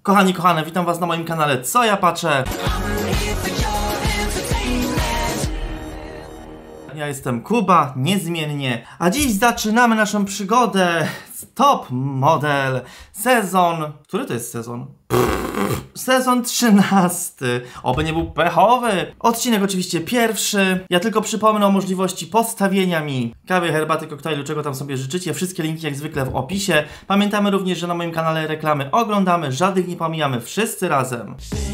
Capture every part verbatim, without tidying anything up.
Kochani, kochane, witam was na moim kanale Co ja patrzę. Ja jestem Kuba, niezmiennie, a dziś zaczynamy naszą przygodę z Top Model sezon... Który to jest sezon? Sezon trzynasty. Oby nie był pechowy. Odcinek oczywiście pierwszy. Ja tylko przypomnę o możliwości podstawienia mi kawy, herbaty, koktajlu, czego tam sobie życzycie. Wszystkie linki jak zwykle w opisie. Pamiętamy również, że na moim kanale reklamy oglądamy, żadnych nie pomijamy, wszyscy razem.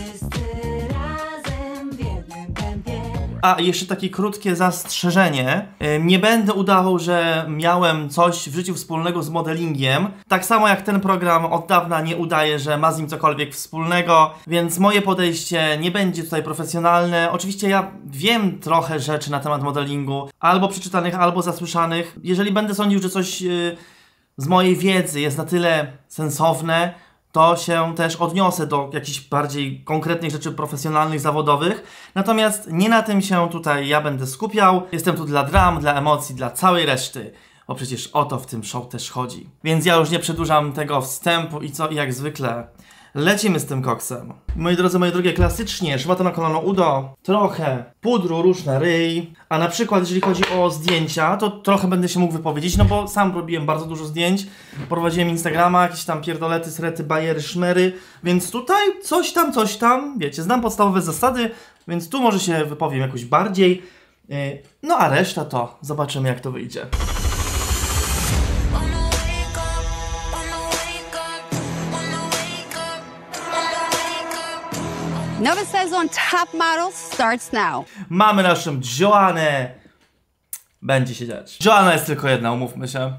A jeszcze takie krótkie zastrzeżenie. Nie będę udawał, że miałem coś w życiu wspólnego z modelingiem. Tak samo jak ten program od dawna nie udaje, że ma z nim cokolwiek wspólnego. Więc moje podejście nie będzie tutaj profesjonalne. Oczywiście ja wiem trochę rzeczy na temat modelingu. Albo przeczytanych, albo zasłyszanych. Jeżeli będę sądził, że coś yy, z mojej wiedzy jest na tyle sensowne, to się też odniosę do jakichś bardziej konkretnych rzeczy profesjonalnych, zawodowych. Natomiast nie na tym się tutaj ja będę skupiał. Jestem tu dla dram, dla emocji, dla całej reszty. Bo przecież o to w tym show też chodzi. Więc ja już nie przedłużam tego wstępu i co, i jak zwykle lecimy z tym koksem. Moi drodzy, moje drogie, klasycznie szmata na kolano udo, trochę pudru róż na ryj, a na przykład jeżeli chodzi o zdjęcia, to trochę będę się mógł wypowiedzieć, no bo sam robiłem bardzo dużo zdjęć, prowadziłem Instagrama, jakieś tam pierdolety, srety, bajery, szmery, więc tutaj coś tam, coś tam, wiecie, znam podstawowe zasady, więc tu może się wypowiem jakoś bardziej, no a reszta to zobaczymy, jak to wyjdzie. Nowy sezon Top Model starts now. Mamy naszą Joannę. Będzie się dziać. Joanna jest tylko jedna, umówmy się.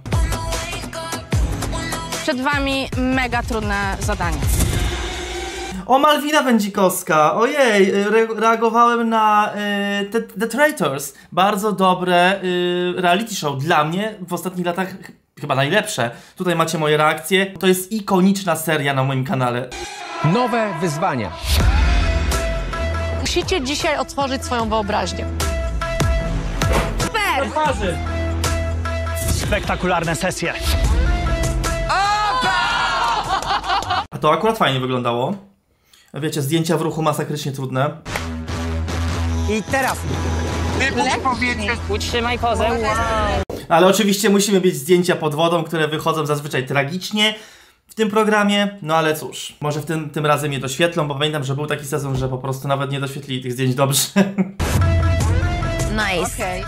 Przed wami mega trudne zadanie. O, Malwina Wędzikowska. Ojej, re reagowałem na y, The, The Traitors. Bardzo dobre y, reality show. Dla mnie w ostatnich latach chyba najlepsze. Tutaj macie moje reakcje. To jest ikoniczna seria na moim kanale. Nowe wyzwania. Musicie dzisiaj otworzyć swoją wyobraźnię. Super! Spektakularne sesje. A to akurat fajnie wyglądało. Wiecie, zdjęcia w ruchu masakrycznie trudne. I teraz Utrzymaj pozę. Wow. Ale oczywiście musimy mieć zdjęcia pod wodą, które wychodzą zazwyczaj tragicznie w tym programie, no ale cóż, może w tym, tym razem nie doświetlą, bo pamiętam, że był taki sezon, że po prostu nawet nie doświetlili tych zdjęć dobrze. Nice. Okay.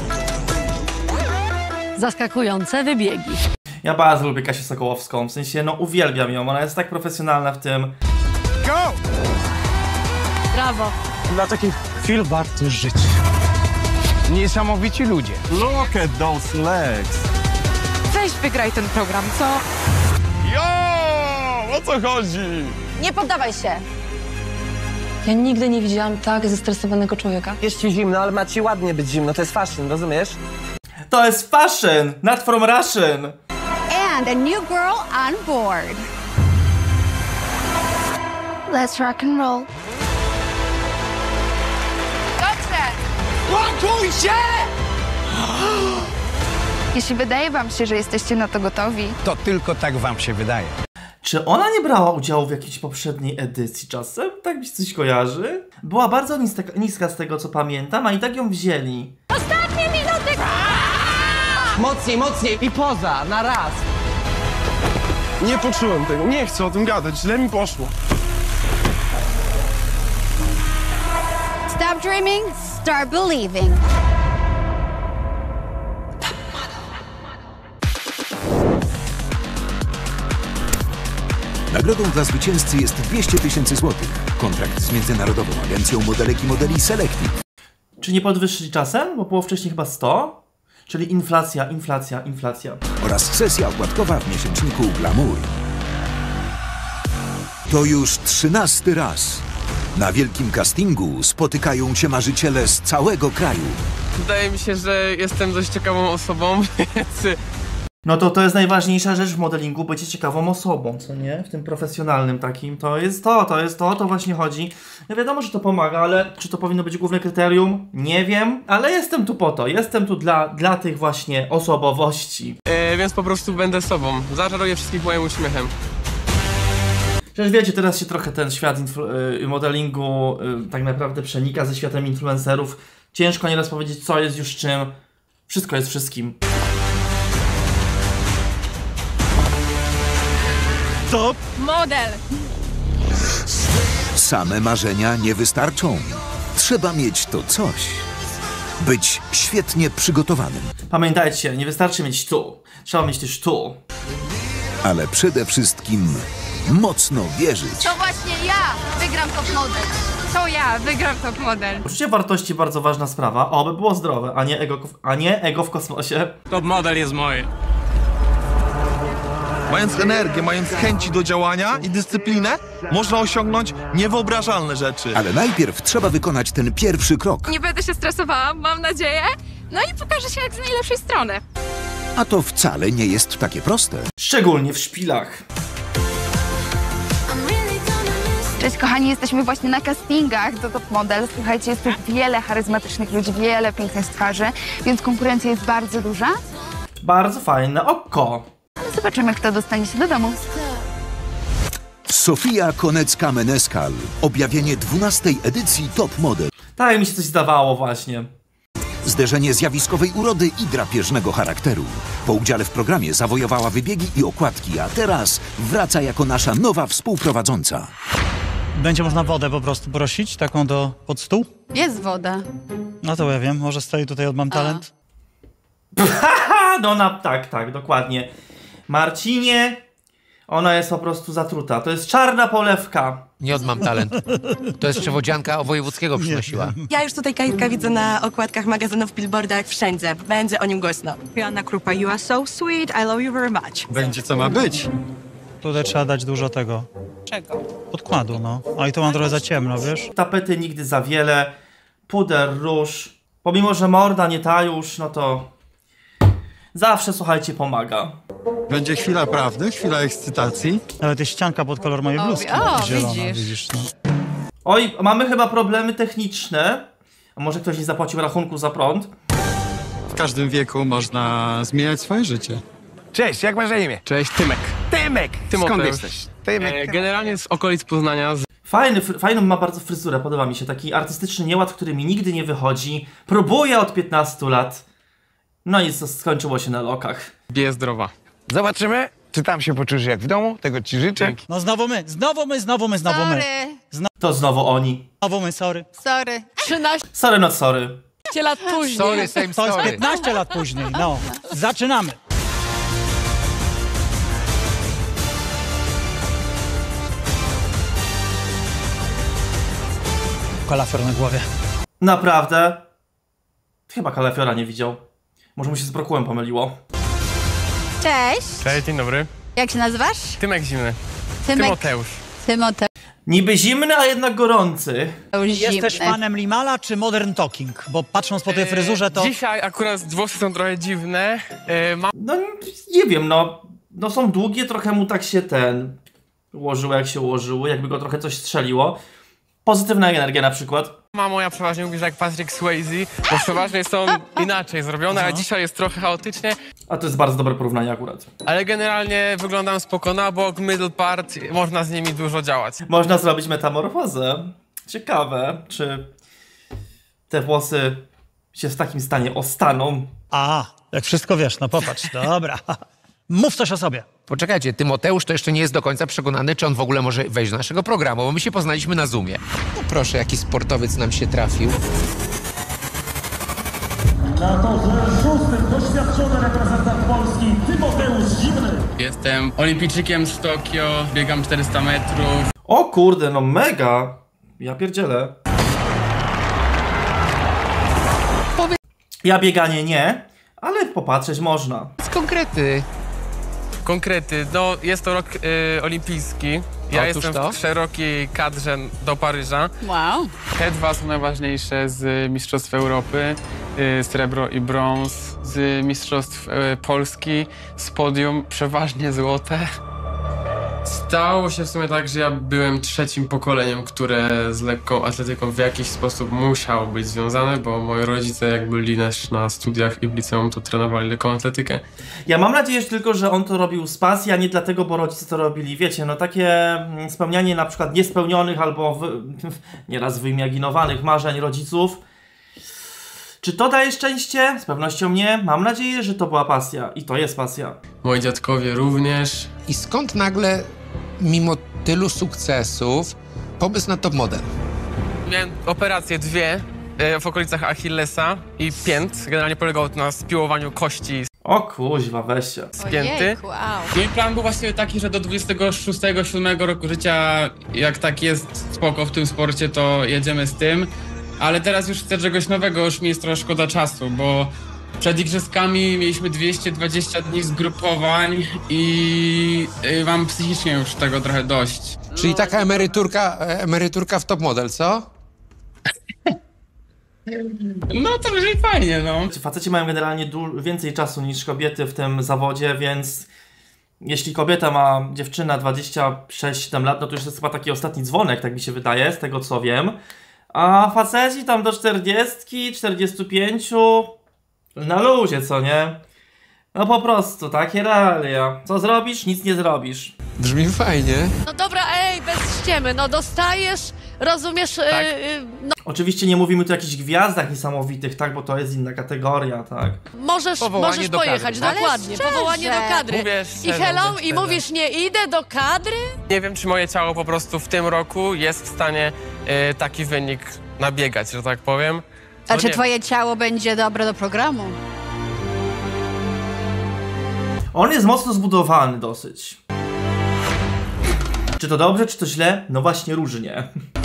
Zaskakujące wybiegi. Ja bardzo lubię Kasię Sokołowską, w sensie, no uwielbiam ją, ona jest tak profesjonalna w tym. Go! Brawo. Dla takich chwil warto żyć. Niesamowici ludzie. Look at those legs. Weź wygraj ten program, co? Yo! O co chodzi? Nie poddawaj się. Ja nigdy nie widziałam tak zestresowanego człowieka. jest ci zimno, ale ma ci ładnie być zimno. To jest fashion, rozumiesz? To jest fashion, not from Russian. And a new girl on board. Let's rock and roll. Dobrze. Ładuj się! Jeśli wydaje wam się, że jesteście na to gotowi, To tylko tak wam się wydaje. Czy ona nie brała udziału w jakiejś poprzedniej edycji czasem? Tak mi się coś kojarzy? Była bardzo niska, niska z tego, co pamiętam, a i tak ją wzięli. Ostatnie minuty. Mocniej, mocniej i poza, na raz. Nie poczułem tego, nie chcę o tym gadać, źle mi poszło. Stop dreaming, start believing. Nagrodą dla zwycięzcy jest dwieście tysięcy złotych. Kontrakt z Międzynarodową Agencją Modelek i Modeli Selective. Czy nie podwyższyli czasem? Bo było wcześniej chyba sto? Czyli inflacja, inflacja, inflacja. Oraz sesja okładkowa w miesięczniku Glamour. To już trzynasty raz. Na wielkim castingu spotykają się marzyciele z całego kraju. Wydaje mi się, że jestem dość ciekawą osobą, więc... No to to jest najważniejsza rzecz w modelingu, bycie ciekawą osobą, co nie? W tym profesjonalnym takim. To jest to, to jest to, o to właśnie chodzi. No wiadomo, że to pomaga, ale czy to powinno być główne kryterium? Nie wiem, ale jestem tu po to. Jestem tu dla, dla tych właśnie osobowości. E, więc po prostu będę sobą. Zaczaruję wszystkich moim uśmiechem. Przecież wiecie, teraz się trochę ten świat y, modelingu y, tak naprawdę przenika ze światem influencerów. Ciężko nieraz powiedzieć, co jest już czym. Wszystko jest wszystkim. Top Model. Same marzenia nie wystarczą. Trzeba mieć to coś. Być świetnie przygotowanym. Pamiętajcie, nie wystarczy mieć tu. Trzeba mieć też tu. Ale przede wszystkim mocno wierzyć. To właśnie ja wygram top model. To ja wygram top model. Poczucie wartości bardzo ważna sprawa, oby było zdrowe, a nie ego, a nie ego w kosmosie. Top model jest moje. Mając energię, mając chęci do działania i dyscyplinę, można osiągnąć niewyobrażalne rzeczy. Ale najpierw trzeba wykonać ten pierwszy krok. Nie będę się stresowała, mam nadzieję. No i pokażę się jak z najlepszej strony. A to wcale nie jest takie proste. Szczególnie w szpilach. Cześć kochani, jesteśmy właśnie na castingach do top model. Słuchajcie, jest tu wiele charyzmatycznych ludzi, wiele pięknych twarzy, więc konkurencja jest bardzo duża. Bardzo fajne oko. Ale zobaczymy, kto dostanie się do domu. Sofia Konecka-Meneskal. Objawienie dwunastej edycji Top Model. Tak mi się coś zdawało właśnie. Zderzenie zjawiskowej urody i drapieżnego charakteru. Po udziale w programie zawojowała wybiegi i okładki, a teraz wraca jako nasza nowa współprowadząca. Będzie można wodę po prostu prosić, taką do pod stół? Jest woda. No to ja wiem, może stoi tutaj od Mam Talent. Haha, no na, tak, tak, dokładnie. Marcinie, ona jest po prostu zatruta. To jest czarna polewka. Nie od Mam Talent. To jest przewodzianka o wojewódzkiego przynosiła. Ja już tutaj Kajtka widzę na okładkach magazynów, billboardach, wszędzie. Będzie o nim głośno. Joanna Krupa, you are so sweet, I love you very much. Będzie co ma być. Tutaj trzeba dać dużo tego. Czego? Podkładu, no. A i to mam trochę za ciemno, wiesz? Tapety nigdy za wiele. Puder, róż. Pomimo, że morda nie ta już, no to zawsze, słuchajcie, pomaga. Będzie chwila prawdy, chwila ekscytacji. Nawet jest ścianka pod kolor mojej bluzki. o, zielona, widzisz. widzisz no. Oj, mamy chyba problemy techniczne. A może ktoś nie zapłacił rachunku za prąd? W każdym wieku można zmieniać swoje życie. Cześć, jak masz na imię? Cześć, Tymek. Tymek! Tymoteusz. Skąd jesteś? Tymek. E, generalnie z okolic Poznania. Z... Fajny, fr- fajną ma bardzo fryzurę, podoba mi się. Taki artystyczny nieład, który mi nigdy nie wychodzi. Próbuję od piętnastu lat. No i to skończyło się na lokach. Bije zdrowa. Zobaczymy, czy tam się poczujesz jak w domu. Tego ci życzę. Dzięki. No znowu my, znowu my, znowu my, znowu my. Sorry, To znowu oni. Znowu my, sorry. sorry. trzynaście Sorry, not sorry. lat później. Sorry, same To jest story. piętnaście lat później, no. Zaczynamy. Kalafior na głowie. Naprawdę? Chyba kalafiora nie widział. Może mu się z brokułem pomyliło. Cześć. Cześć, dzień dobry. Jak się nazywasz? Tymek Zimny. Tymek. Tymoteusz. Tymoteusz. Niby zimny, a jednak gorący. Jesteś Zimny. fanem Limala czy Modern Talking? Bo patrząc po tej fryzurze to... Dzisiaj akurat włosy są trochę dziwne. E, mam No nie wiem, no. No są długie, trochę mu tak się ten... ułożyło jak się ułożyło, jakby go trochę coś strzeliło. Pozytywna energia na przykład. Mama moja przeważnie mówi, że jak Patrick Swayze, bo przeważnie są inaczej zrobione, a dzisiaj jest trochę chaotycznie. A to jest bardzo dobre porównanie akurat. Ale generalnie wyglądam spoko na bok, middle part, można z nimi dużo działać. Można zrobić metamorfozę. Ciekawe, czy te włosy się w takim stanie ostaną. A, jak wszystko wiesz, no popatrz, dobra. Mów coś o sobie. Poczekajcie, Tymoteusz to jeszcze nie jest do końca przekonany, czy on w ogóle może wejść do naszego programu, bo my się poznaliśmy na Zoomie. No proszę, jaki sportowiec nam się trafił. Na torze szóstym doświadczony reprezentant Polski Tymoteusz Zimny. Jestem olimpijczykiem z Tokio, biegam czterysta metrów. O kurde, no mega. Ja pierdzielę. Ja bieganie nie, ale popatrzeć można. Z konkrety. Konkrety, no jest to rok y, olimpijski. Ja Otóż jestem to. w szerokiej kadrze do Paryża. Wow. Te dwa są najważniejsze z Mistrzostw Europy, y, srebro i brąz. Z Mistrzostw y, Polski, z podium przeważnie złote. Stało się w sumie tak, że ja byłem trzecim pokoleniem, które z lekką atletyką w jakiś sposób musiało być związane, bo moi rodzice jak byli też na studiach i w liceum, to trenowali lekką atletykę. Ja mam nadzieję że tylko, że on to robił z pasji, a nie dlatego, bo rodzice to robili. Wiecie, no takie spełnianie na przykład niespełnionych albo w, nieraz wyimaginowanych marzeń rodziców. Czy to daje szczęście? Z pewnością nie. Mam nadzieję, że to była pasja i to jest pasja. Moi dziadkowie również. I skąd nagle, mimo tylu sukcesów, pomysł na top model? Miałem operacje dwie e, w okolicach Achillesa i pięt. Generalnie polegało to na spiłowaniu kości O kuźwa, weź się. z pięty. Ojejku, wow. Mój plan był właściwie taki, że do dwudziestego szóstego, siódmego roku życia, jak tak jest spoko w tym sporcie, to jedziemy z tym. Ale teraz już chcę czegoś nowego, już mi jest trochę szkoda czasu, bo przed igrzyskami mieliśmy dwieście dwadzieścia dni zgrupowań i y, mam psychicznie już tego trochę dość. Czyli taka emeryturka, emeryturka w top model, co? No to brzmi fajnie, no. Faceci mają generalnie więcej czasu niż kobiety w tym zawodzie, więc jeśli kobieta ma, dziewczyna dwadzieścia sześć siedem lat, no to już jest chyba taki ostatni dzwonek, tak mi się wydaje, z tego co wiem. A faceci tam do czterdziestki, czterdziestu pięciu na luzie, co nie? No po prostu, takie realia. Co zrobisz? Nic nie zrobisz. Brzmi fajnie. No dobra, ej, bez ściemy, no dostajesz, rozumiesz, Tak. y, y, no Oczywiście nie mówimy tu o jakichś gwiazdach niesamowitych, tak? Bo to jest inna kategoria, tak? możesz, Powołanie możesz do pojechać, kadry. dokładnie, Ale powołanie do szczerze. kadry. Mówię I szczerze, hello, mówię i szczerze. mówisz, nie idę do kadry? Nie wiem, czy moje ciało po prostu w tym roku jest w stanie e, taki wynik nabiegać, że tak powiem. A No czy nie. twoje ciało będzie dobre do programu? On jest mocno zbudowany dosyć. Czy to dobrze, czy to źle? No właśnie różnie.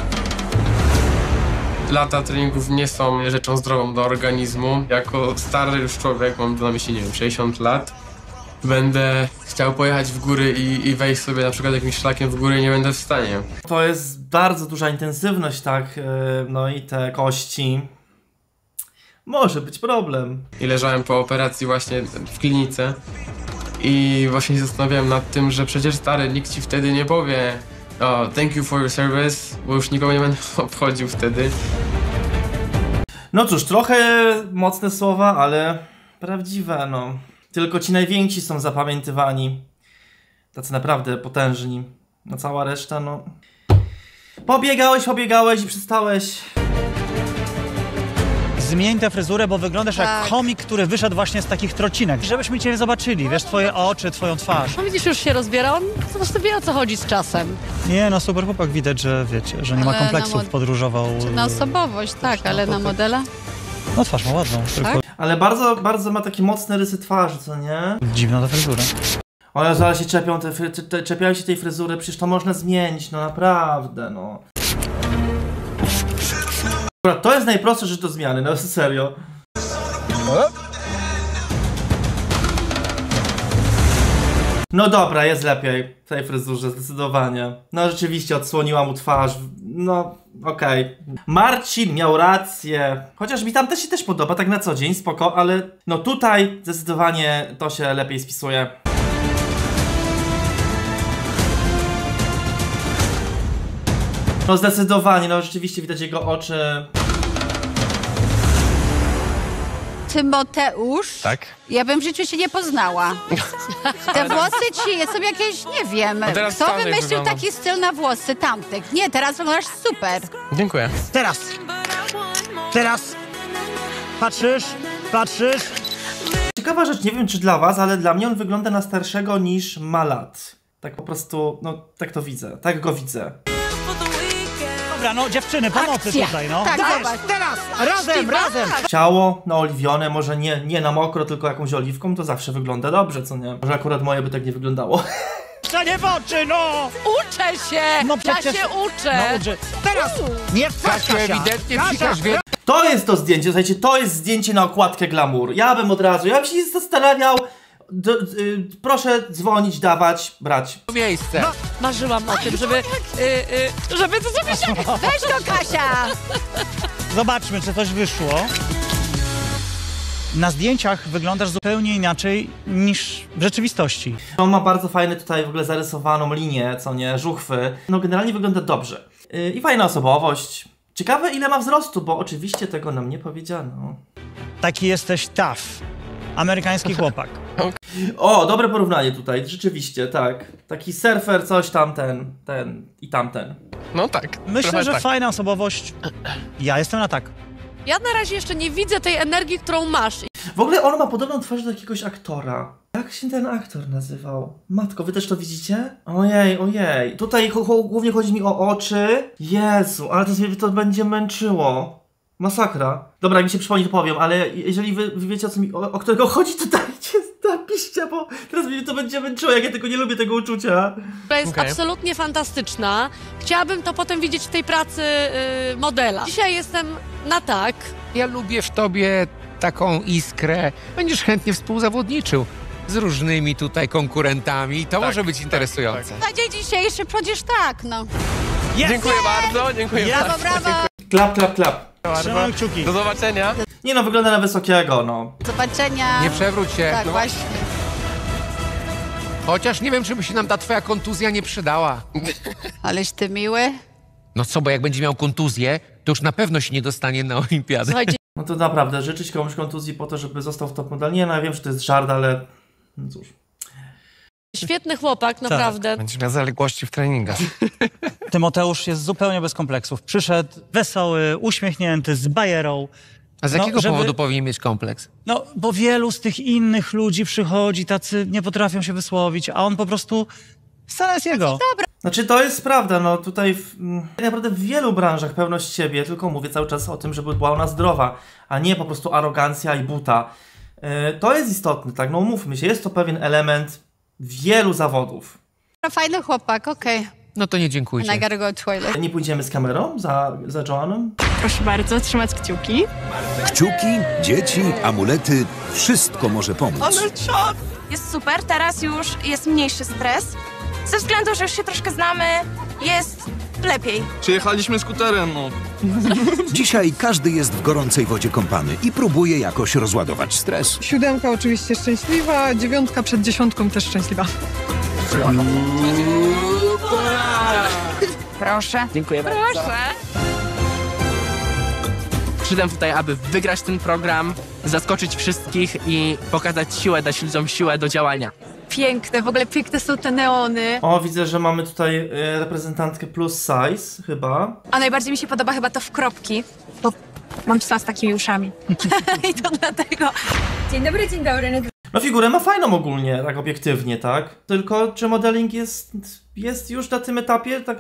Lata treningów nie są rzeczą zdrową do organizmu. Jako stary już człowiek, mam na myśli, nie wiem, sześćdziesiąt lat, będę chciał pojechać w góry i, i wejść sobie na przykład jakimś szlakiem w górę i nie będę w stanie. To jest bardzo duża intensywność, tak? Yy, No i te kości. Może być problem. I leżałem po operacji właśnie w klinice i właśnie się zastanawiałem nad tym, że przecież stary, nikt ci wtedy nie powie o, thank you for your service, bo już nikogo nie będę obchodził wtedy. No cóż, trochę mocne słowa, ale prawdziwe, no. Tylko ci najwięksi są zapamiętywani. Tacy naprawdę potężni. No cała reszta, no... Pobiegałeś, pobiegałeś i przestałeś. Zmień tę fryzurę, bo wyglądasz Tak. jak komik, który wyszedł właśnie z takich trocinek. Żebyśmy cię zobaczyli, wiesz, twoje oczy, twoją twarz. No widzisz, już się rozbiera, on po prostu wie, o co chodzi z czasem. Nie, no super chłopak, widać, że wiecie, że nie ma Ale kompleksów, na mod- podróżował. Na osobowość, tak, ale na modela? No twarz ma ładną, tylko Ale bardzo, bardzo ma takie mocne rysy twarzy, co nie? dziwna ta fryzura. O Jezu, ale się czepią te, fry- te, czepiają się tej fryzury, przecież to można zmienić, no naprawdę, no. Dobra, to jest najprostsze rzecz do zmiany, no serio. No dobra, jest lepiej w tej fryzurze, zdecydowanie. No rzeczywiście odsłoniła mu twarz, no okej. Marcin miał rację, chociaż mi tam też się też podoba, tak na co dzień, spoko, ale no tutaj zdecydowanie to się lepiej spisuje. No zdecydowanie, no rzeczywiście widać jego oczy. Tymoteusz? Tak? Ja bym w życiu się nie poznała. Te włosy ci są jakieś, nie wiem, No teraz kto starzej wymyślił wyglądam. taki styl na włosy tamtych? Nie, teraz wyglądasz super. Dziękuję. Teraz! Teraz! Patrzysz? Patrzysz? Ciekawa rzecz, nie wiem czy dla was, ale dla mnie on wygląda na starszego niż ma lat. Tak po prostu, no tak to widzę, tak go widzę. Dobra, no dziewczyny, pomocy Akcja. tutaj, no. Tak, Dajesz, zobacz. teraz! Razem, razem! Ciało naoliwione, może nie, nie na mokro, tylko jakąś oliwką, to zawsze wygląda dobrze, co nie? Może akurat moje by tak nie wyglądało. Co nie w oczy, no! Uczę się! No Ja przecież- się uczę! No, uczy. Teraz! Nie w twarz, Kasiu, Kasia! ewidentnie Kasia! psikasz wie... To jest to zdjęcie, słuchajcie, to jest zdjęcie na okładkę Glamour. Ja bym od razu, ja bym się nie zastanawiał. D y proszę dzwonić, dawać, brać. miejsce. No, marzyłam o tym, żeby, y, y, żeby to zrobić. Weź to, Kasia! Zobaczmy, czy coś wyszło. Na zdjęciach wyglądasz zupełnie inaczej niż w rzeczywistości. On ma bardzo fajny tutaj w ogóle zarysowaną linię, co nie, żuchwy. No generalnie wygląda dobrze. Yy, I fajna osobowość. Ciekawe ile ma wzrostu, bo oczywiście tego nam nie powiedziano. Taki jesteś tough. Amerykański chłopak. O, dobre porównanie tutaj, rzeczywiście, tak. Taki surfer, coś tamten, ten i tamten. No tak. Myślę, że tak. Fajna osobowość. Ja jestem na tak. Ja na razie jeszcze nie widzę tej energii, którą masz. W ogóle on ma podobną twarz do jakiegoś aktora. Jak się ten aktor nazywał? Matko, wy też to widzicie? Ojej, ojej. Tutaj głównie chodzi mi o oczy. Jezu, ale to, to będzie męczyło. Masakra. Dobra, jak mi się przypomni, to powiem, ale jeżeli wy, wy wiecie o co mi, o, o którego chodzi, to dajcie, napiszcie, bo teraz mi to będzie męczyło, jak ja tego nie lubię, tego uczucia. To jest Okay. absolutnie fantastyczna. Chciałabym to potem widzieć w tej pracy yy, modela. Dzisiaj jestem na tak. Ja lubię w tobie taką iskrę. Będziesz chętnie współzawodniczył z różnymi tutaj konkurentami. To tak, może być interesujące. Tak. Na dzień dzisiejszy przecież tak, no. Yes. Dziękuję bardzo, dziękuję brawo, bardzo. brawo. Klap, klap, klap. Trzymam kciuki. Do zobaczenia. Nie no, wygląda na wysokiego, no. Do zobaczenia. Nie przewróć się. Tak, no. właśnie. Chociaż nie wiem, czy by się nam ta twoja kontuzja nie przydała. Aleś ty miły. No co, bo jak będzie miał kontuzję, to już na pewno się nie dostanie na olimpiadę. Słuchajcie, No to naprawdę, życzyć komuś kontuzji po to, żeby został w top model. Nie no, ja wiem, że to jest żart, ale no cóż. świetny chłopak, naprawdę. Tak. Będziesz miał zaległości w treningach. Tymoteusz jest zupełnie bez kompleksów. Przyszedł wesoły, uśmiechnięty, z bajerą. A z No, jakiego żeby- powodu powinien mieć kompleks? No, bo wielu z tych innych ludzi przychodzi, tacy nie potrafią się wysłowić, a on po prostu wcale jest jego. Znaczy to jest prawda, no tutaj w, mm, tak naprawdę w wielu branżach pewność siebie, tylko mówię cały czas o tym, żeby była ona zdrowa, a nie po prostu arogancja i buta. Yy, to jest istotne, tak, no umówmy się, jest to pewien element wielu zawodów. Fajny chłopak, okej. No to nie dziękujcie. And I gotta go to toilet. Nie pójdziemy z kamerą za, za Joanną? Proszę bardzo, trzymać kciuki. Kciuki, dzieci, amulety, wszystko może pomóc. Jest super, teraz już jest mniejszy stres. Ze względu, że już się troszkę znamy, jest lepiej. Przyjechaliśmy skuterem, no. Dzisiaj każdy jest w gorącej wodzie kąpany i próbuje jakoś rozładować stres. Siódemka oczywiście szczęśliwa, dziewiątka przed dziesiątką też szczęśliwa. Proszę. Dziękuję bardzo. Proszę. Przyszedłem tutaj, aby wygrać ten program, zaskoczyć wszystkich i pokazać siłę, dać ludziom siłę do działania. Piękne, w ogóle piękne są te neony. O, widzę, że mamy tutaj y, reprezentantkę plus size, chyba. A najbardziej mi się podoba chyba to w kropki, bo mam psa z takimi uszami. I to dlatego. Dzień dobry, dzień dobry. No figurę ma fajną ogólnie, tak obiektywnie, tak? Tylko czy modeling jest, jest już na tym etapie, tak...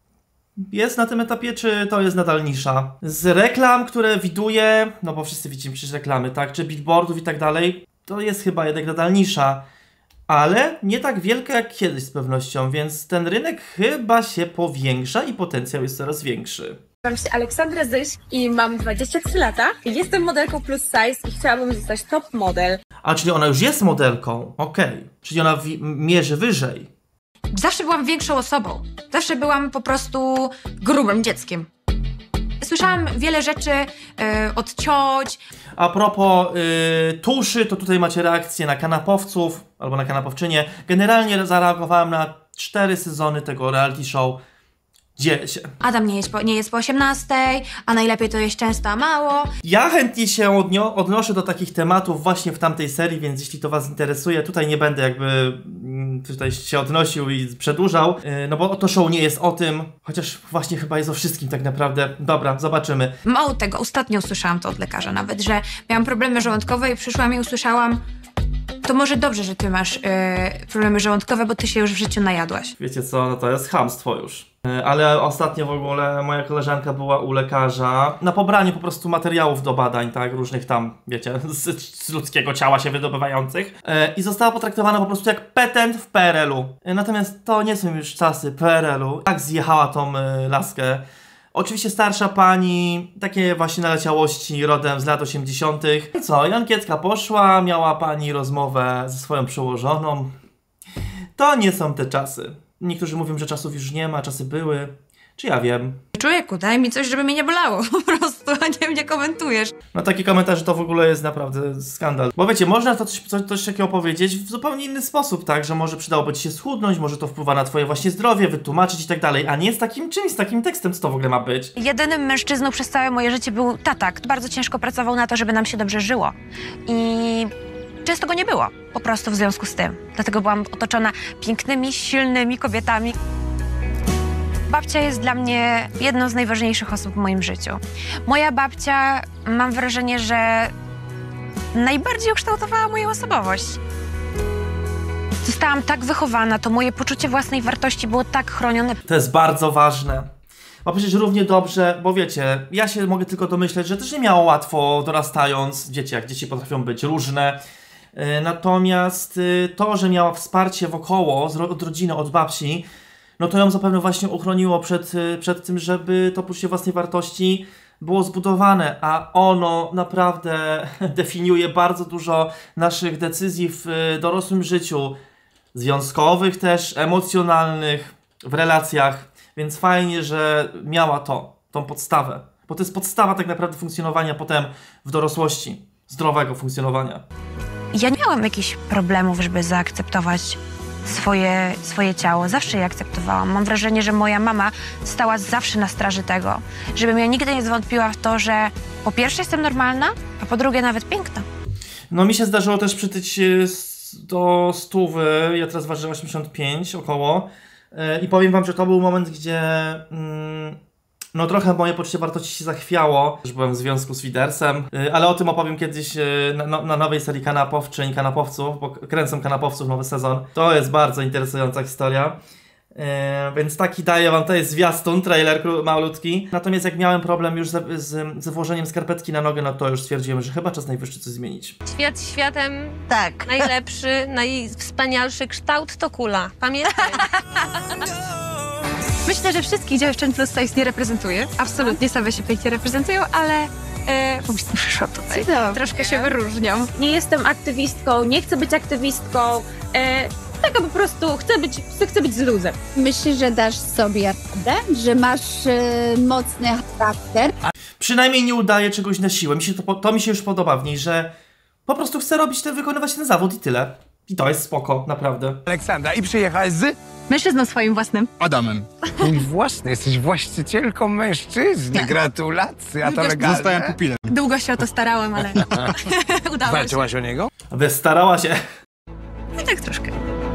Jest na tym etapie, czy to jest nadal nisza? Z reklam, które widuję, no bo wszyscy widzimy przecież reklamy, tak? Czy billboardów i tak dalej, to jest chyba jednak nadal nisza. Ale nie tak wielka jak kiedyś z pewnością, więc ten rynek chyba się powiększa i potencjał jest coraz większy. Nazywam się Aleksandra Zyś i mam dwadzieścia trzy lata. Jestem modelką plus size i chciałabym zostać top model. A, czyli ona już jest modelką, okej. Czyli ona wi- mierzy wyżej. Zawsze byłam większą osobą. Zawsze byłam po prostu grubym dzieckiem. Słyszałam wiele rzeczy y, od cioć. A propos y, tuszy, to tutaj macie reakcję na kanapowców albo na kanapowczynię. Generalnie zareagowałem na cztery sezony tego reality show. Dzieje się. Adam nie jest po, nie jest po osiemnastej, a najlepiej to jeść często, a mało. Ja chętnie się odnio- odnoszę do takich tematów właśnie w tamtej serii, więc jeśli to was interesuje, tutaj nie będę jakby mm, tutaj się odnosił i przedłużał, yy, no bo to show nie jest o tym, chociaż właśnie chyba jest o wszystkim tak naprawdę. Dobra, zobaczymy. Mało tego, ostatnio usłyszałam to od lekarza nawet, że miałam problemy żołądkowe i przyszłam i usłyszałam: to może dobrze, że ty masz yy, problemy żołądkowe, bo ty się już w życiu najadłaś. Wiecie co, no to jest chamstwo już. Ale ostatnio w ogóle moja koleżanka była u lekarza na pobraniu po prostu materiałów do badań, tak, różnych tam, wiecie, z, z ludzkiego ciała się wydobywających e, i została potraktowana po prostu jak petent w P R L u. E, natomiast to nie są już czasy P R L u. Tak zjechała tą e, laskę. Oczywiście starsza pani, takie właśnie naleciałości rodem z lat osiemdziesiątych. I co, i ankietka poszła, miała pani rozmowę ze swoją przełożoną. To nie są te czasy. Niektórzy mówią, że czasów już nie ma, czasy były. Czy ja wiem? Człowieku, daj mi coś, żeby mnie nie bolało po prostu, a nie mnie komentujesz. No taki komentarz to w ogóle jest naprawdę skandal. Bo wiecie, można to coś, coś, coś takiego powiedzieć w zupełnie inny sposób, tak? Że może przydałoby ci się schudnąć, może to wpływa na twoje właśnie zdrowie, wytłumaczyć i tak dalej, a nie z takim czymś, z takim tekstem, co to w ogóle ma być. Jedynym mężczyzną przez całe moje życie był tata, który bardzo ciężko pracował na to, żeby nam się dobrze żyło. I często go nie było, po prostu w związku z tym. Dlatego byłam otoczona pięknymi, silnymi kobietami. Babcia jest dla mnie jedną z najważniejszych osób w moim życiu. Moja babcia, mam wrażenie, że najbardziej ukształtowała moją osobowość. Zostałam tak wychowana, to moje poczucie własnej wartości było tak chronione. To jest bardzo ważne. Bo przecież równie dobrze, bo wiecie, ja się mogę tylko domyśleć, że też nie miało łatwo dorastając. Wiecie, jak dzieci potrafią być różne. Natomiast to, że miała wsparcie wokoło od rodziny, od babci, no to ją zapewne właśnie uchroniło przed, przed tym, żeby to poczucie własnej wartości było zbudowane, a ono naprawdę definiuje bardzo dużo naszych decyzji w dorosłym życiu, związkowych też, emocjonalnych, w relacjach, więc fajnie, że miała to, tą podstawę, bo to jest podstawa tak naprawdę funkcjonowania potem w dorosłości, zdrowego funkcjonowania. Ja nie miałam jakichś problemów, żeby zaakceptować Swoje, swoje ciało. Zawsze je akceptowałam. Mam wrażenie, że moja mama stała zawsze na straży tego, żebym ja nigdy nie zwątpiła w to, że po pierwsze jestem normalna, a po drugie nawet piękna. No mi się zdarzyło też przytyć do stówy, ja teraz ważę osiemdziesiąt pięć około i powiem wam, że to był moment, gdzie mm, no trochę moje poczucie wartości się zachwiało, już byłem w związku z Widersem, ale o tym opowiem kiedyś na, na nowej serii Kanapowczyń, Kanapowców, bo kręcą Kanapowców nowy sezon. To jest bardzo interesująca historia. Yy, więc taki daję wam, to jest zwiastun, trailer malutki. Natomiast jak miałem problem już z, z, z włożeniem skarpetki na nogę, no to już stwierdziłem, że chyba czas najwyższy coś zmienić. Świat światem, tak. Najlepszy, najwspanialszy kształt to kula. Pamiętaj. Myślę, że wszystkich dziewczyn plus size nie reprezentuje. Absolutnie same się pięknie reprezentują, ale e, po prostu przyszłam tutaj. Dobrze. Troszkę się wyróżniam. Nie jestem aktywistką, nie chcę być aktywistką. E, taka po prostu chcę być, chcę być z luzem. Myślisz, że dasz sobie radę? Że masz e, mocny charakter? Przynajmniej nie udaje czegoś na siłę. Mi się to, to mi się już podoba w niej, że po prostu chcę robić ten, wykonywać ten zawód i tyle. I to jest spoko, naprawdę. Aleksandra, i przyjechałeś z? Mężczyzną swoim własnym. Adamem. Mój własny, jesteś właścicielką mężczyzny. Gratulacje, a to legalne. Zostałem pupilem. Długo się o to starałem, ale udało się. Walczyłaś o niego? Wystarała się. No tak troszkę.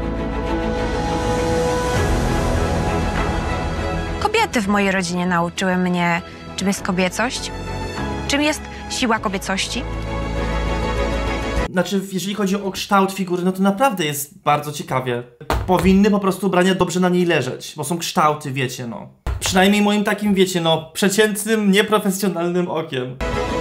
Kobiety w mojej rodzinie nauczyły mnie, czym jest kobiecość, czym jest siła kobiecości. Znaczy, jeżeli chodzi o kształt figury, no to naprawdę jest bardzo ciekawie. Powinny po prostu ubrania dobrze na niej leżeć, bo są kształty, wiecie, no. Przynajmniej moim takim, wiecie, no, przeciętnym, nieprofesjonalnym okiem.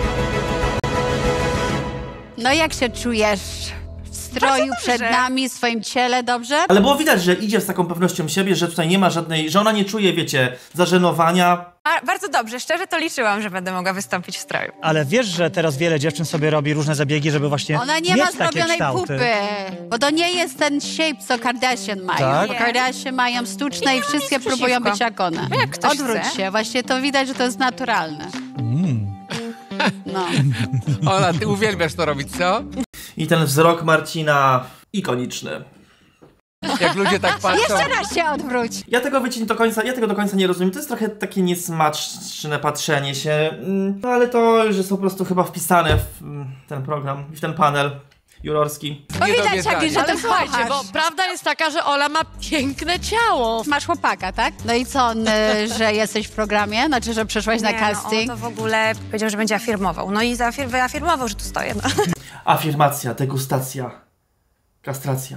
No jak się czujesz w stroju przed nami, w swoim ciele, dobrze? Ale było widać, że idzie z taką pewnością siebie, że tutaj nie ma żadnej, że ona nie czuje, wiecie, zażenowania. A, bardzo dobrze, szczerze to liczyłam, że będę mogła wystąpić w stroju. Ale wiesz, że teraz wiele dziewczyn sobie robi różne zabiegi, żeby właśnie Ona nie mieć ma takie zrobionej kształty. pupy, bo to nie jest ten shape, co Kardashian mają. Tak? Bo Kardashian mają sztuczne i, I wszystkie nic próbują przeciwko. być jak one. No jak ktoś Odwróć chce. się, właśnie to widać, że to jest naturalne. Mm. No. Ola, ty uwielbiasz to robić, co? I ten wzrok Marcina ikoniczny. Jak ludzie tak patrzą. Jeszcze raz się odwróć. Ja tego, wiecie, do końca, ja tego do końca nie rozumiem. To jest trochę takie niesmaczne patrzenie się. Mm, No ale to już jest po prostu chyba wpisane w mm, ten program, w ten panel jurorski. Bo widać, jak, że Ale to słuchajcie, kochasz. bo prawda jest taka, że Ola ma piękne ciało. Masz chłopaka, tak? No i co, on, y, że jesteś w programie? Znaczy, że przyszłaś na Nie, casting? No, on to w ogóle powiedział, że będzie afirmował. No i zaafir- wyafirmował, że tu stoję. No. Afirmacja, degustacja, kastracja.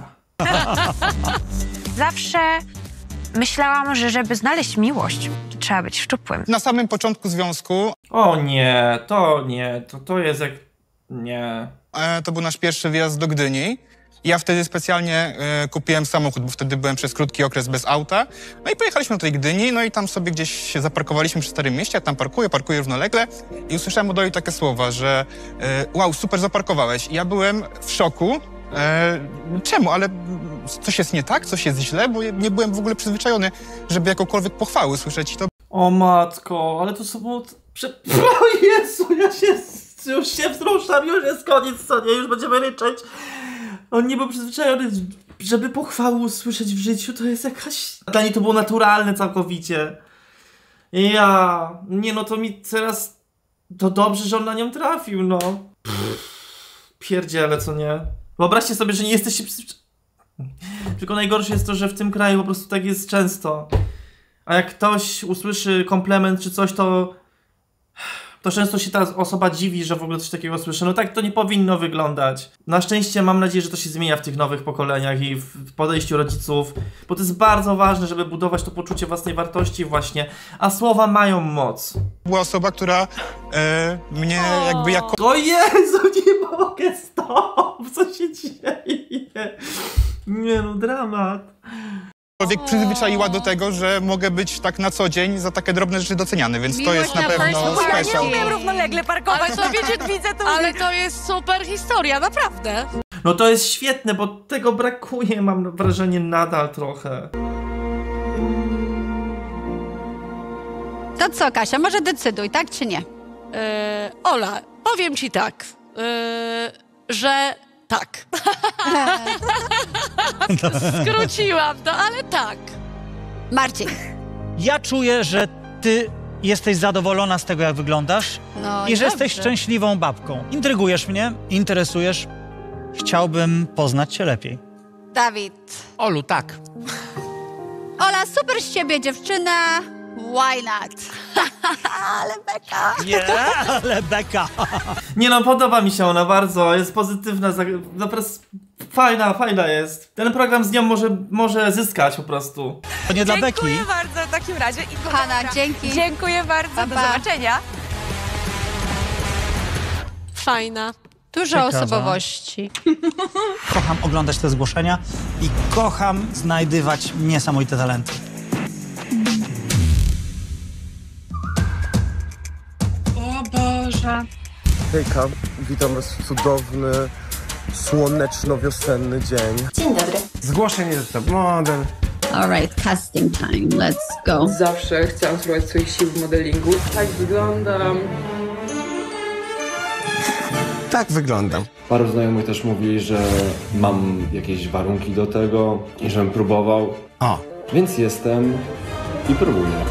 Zawsze myślałam, że żeby znaleźć miłość, to trzeba być szczupłym. Na samym początku związku O nie, to nie, to, to jest jak... nie... e, to był nasz pierwszy wyjazd do Gdyni. Ja wtedy specjalnie e, kupiłem samochód, bo wtedy byłem przez krótki okres bez auta. No i pojechaliśmy do tej Gdyni, no i tam sobie gdzieś się zaparkowaliśmy przy Starym Mieście, ja tam parkuję, parkuję równolegle i usłyszałem od Oli takie słowa, że e, wow, super zaparkowałeś. I ja byłem w szoku. E, czemu? Ale coś jest nie tak? Coś jest źle? Bo ja nie byłem w ogóle przyzwyczajony, żeby jakąkolwiek pochwałę słyszeć. To O matko, ale to są... Prze... O Jezu, ja się... Już się wzruszam, już jest koniec, co nie? Już będziemy ryczeć. On nie był przyzwyczajony, żeby pochwały usłyszeć w życiu, to jest jakaś... Dla niej to było naturalne całkowicie. Ja... Nie no, to mi teraz... To dobrze, że on na nią trafił, no. Pff, pierdziele, co nie? Wyobraźcie sobie, że nie jesteście przyzwyczajeni. Tylko najgorsze jest to, że w tym kraju po prostu tak jest często. A jak ktoś usłyszy komplement czy coś, to... To często się ta osoba dziwi, że w ogóle coś takiego słyszy. No tak to nie powinno wyglądać. Na szczęście mam nadzieję, że to się zmienia w tych nowych pokoleniach i w podejściu rodziców, bo to jest bardzo ważne, żeby budować to poczucie własnej wartości właśnie, a słowa mają moc. Była osoba, która e, mnie jakby jako... O Jezu, nie mogę, stop! Co się dzieje? Nie no, dramat. Człowiek przyzwyczaiła do tego, że mogę być tak na co dzień za takie drobne rzeczy doceniany, więc to jest na pewno special. Ja nie umiem równolegle parkować, ale to wiecie, widzę to. Ale to jest super historia, naprawdę. No to jest świetne, bo tego brakuje, mam wrażenie, nadal trochę. To co, Kasia, może decyduj, tak czy nie? Yy, Ola, powiem ci tak, yy, że tak. Skróciłam to, ale tak. Marcin. Ja czuję, że ty jesteś zadowolona z tego, jak wyglądasz No i że dobrze. jesteś szczęśliwą babką. Intrygujesz mnie, interesujesz. Chciałbym poznać cię lepiej. Dawid. Olu, tak. Ola, super z ciebie dziewczyna. Why not? Ale beka. Nie, ale beka. Nie no, podoba mi się ona bardzo, jest pozytywna, no, fajna, fajna jest. Ten program z nią może, może zyskać po prostu. To nie dla Beki. Dziękuję bardzo w takim razie. I Hanna, dzięki. Dziękuję bardzo, Pa, do pa. zobaczenia. Fajna. Dużo Ciekawa. osobowości. Kocham oglądać te zgłoszenia i kocham znajdywać niesamowite talenty. O Boże. Hejka, witam was w cudowny, słoneczno-wiosenny dzień. Dzień dobry. Zgłoszenie jest top model. Alright, casting time, let's go. Zawsze chciałam spróbować swoich sił w modelingu. Tak wyglądam. Tak wyglądam. Paru znajomych też mówi, że mam jakieś warunki do tego i żebym próbował. O. Więc jestem i próbuję.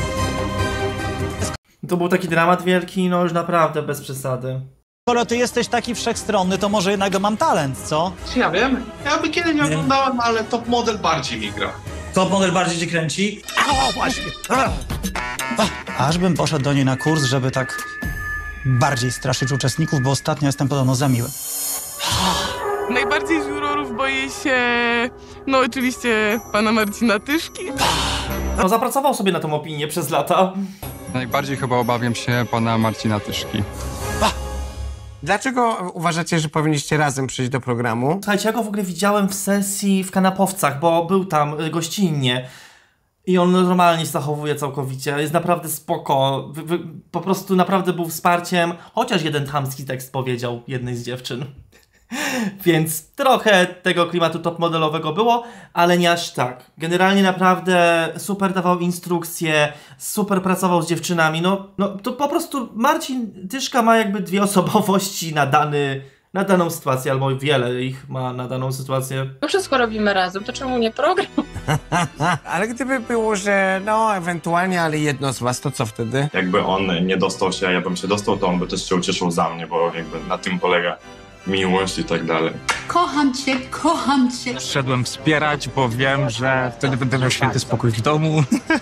To był taki dramat wielki, no już naprawdę bez przesady. Skoro ty jesteś taki wszechstronny, to może jednak mam talent, co? Czy ja wiem? Ja by kiedyś nie oglądałem, ale top model bardziej mi gra. Top model bardziej cię kręci? O, właśnie! Aż bym poszedł do niej na kurs, żeby tak bardziej straszyć uczestników, bo ostatnio jestem podobno za miły. Najbardziej z jurorów boję się, no oczywiście, pana Marcina Tyszki. No zapracował sobie na tą opinię przez lata. Najbardziej chyba obawiam się pana Marcina Tyszki. Dlaczego uważacie, że powinniście razem przyjść do programu? Słuchajcie, ja go w ogóle widziałem w sesji w Kanapowcach, bo był tam y, gościnnie. I on normalnie się zachowuje całkowicie, jest naprawdę spoko, wy, wy, po prostu naprawdę był wsparciem, chociaż jeden chamski tekst powiedział jednej z dziewczyn. Więc trochę tego klimatu top modelowego było, ale nie aż tak. Generalnie naprawdę super dawał instrukcje, super pracował z dziewczynami, no, no to po prostu Marcin Tyszka ma jakby dwie osobowości na dany... na daną sytuację, albo wiele ich ma na daną sytuację. To wszystko robimy razem, to czemu nie program? Ale gdyby było, że no ewentualnie, ale jedno z was, to co wtedy? Jakby on nie dostał się, a ja bym się dostał, to on by też się ucieszył za mnie, bo jakby na tym polega miłość i tak dalej. Kocham cię, kocham cię. Przyszedłem wspierać, bo wiem, że wtedy będę miał święty spokój w domu.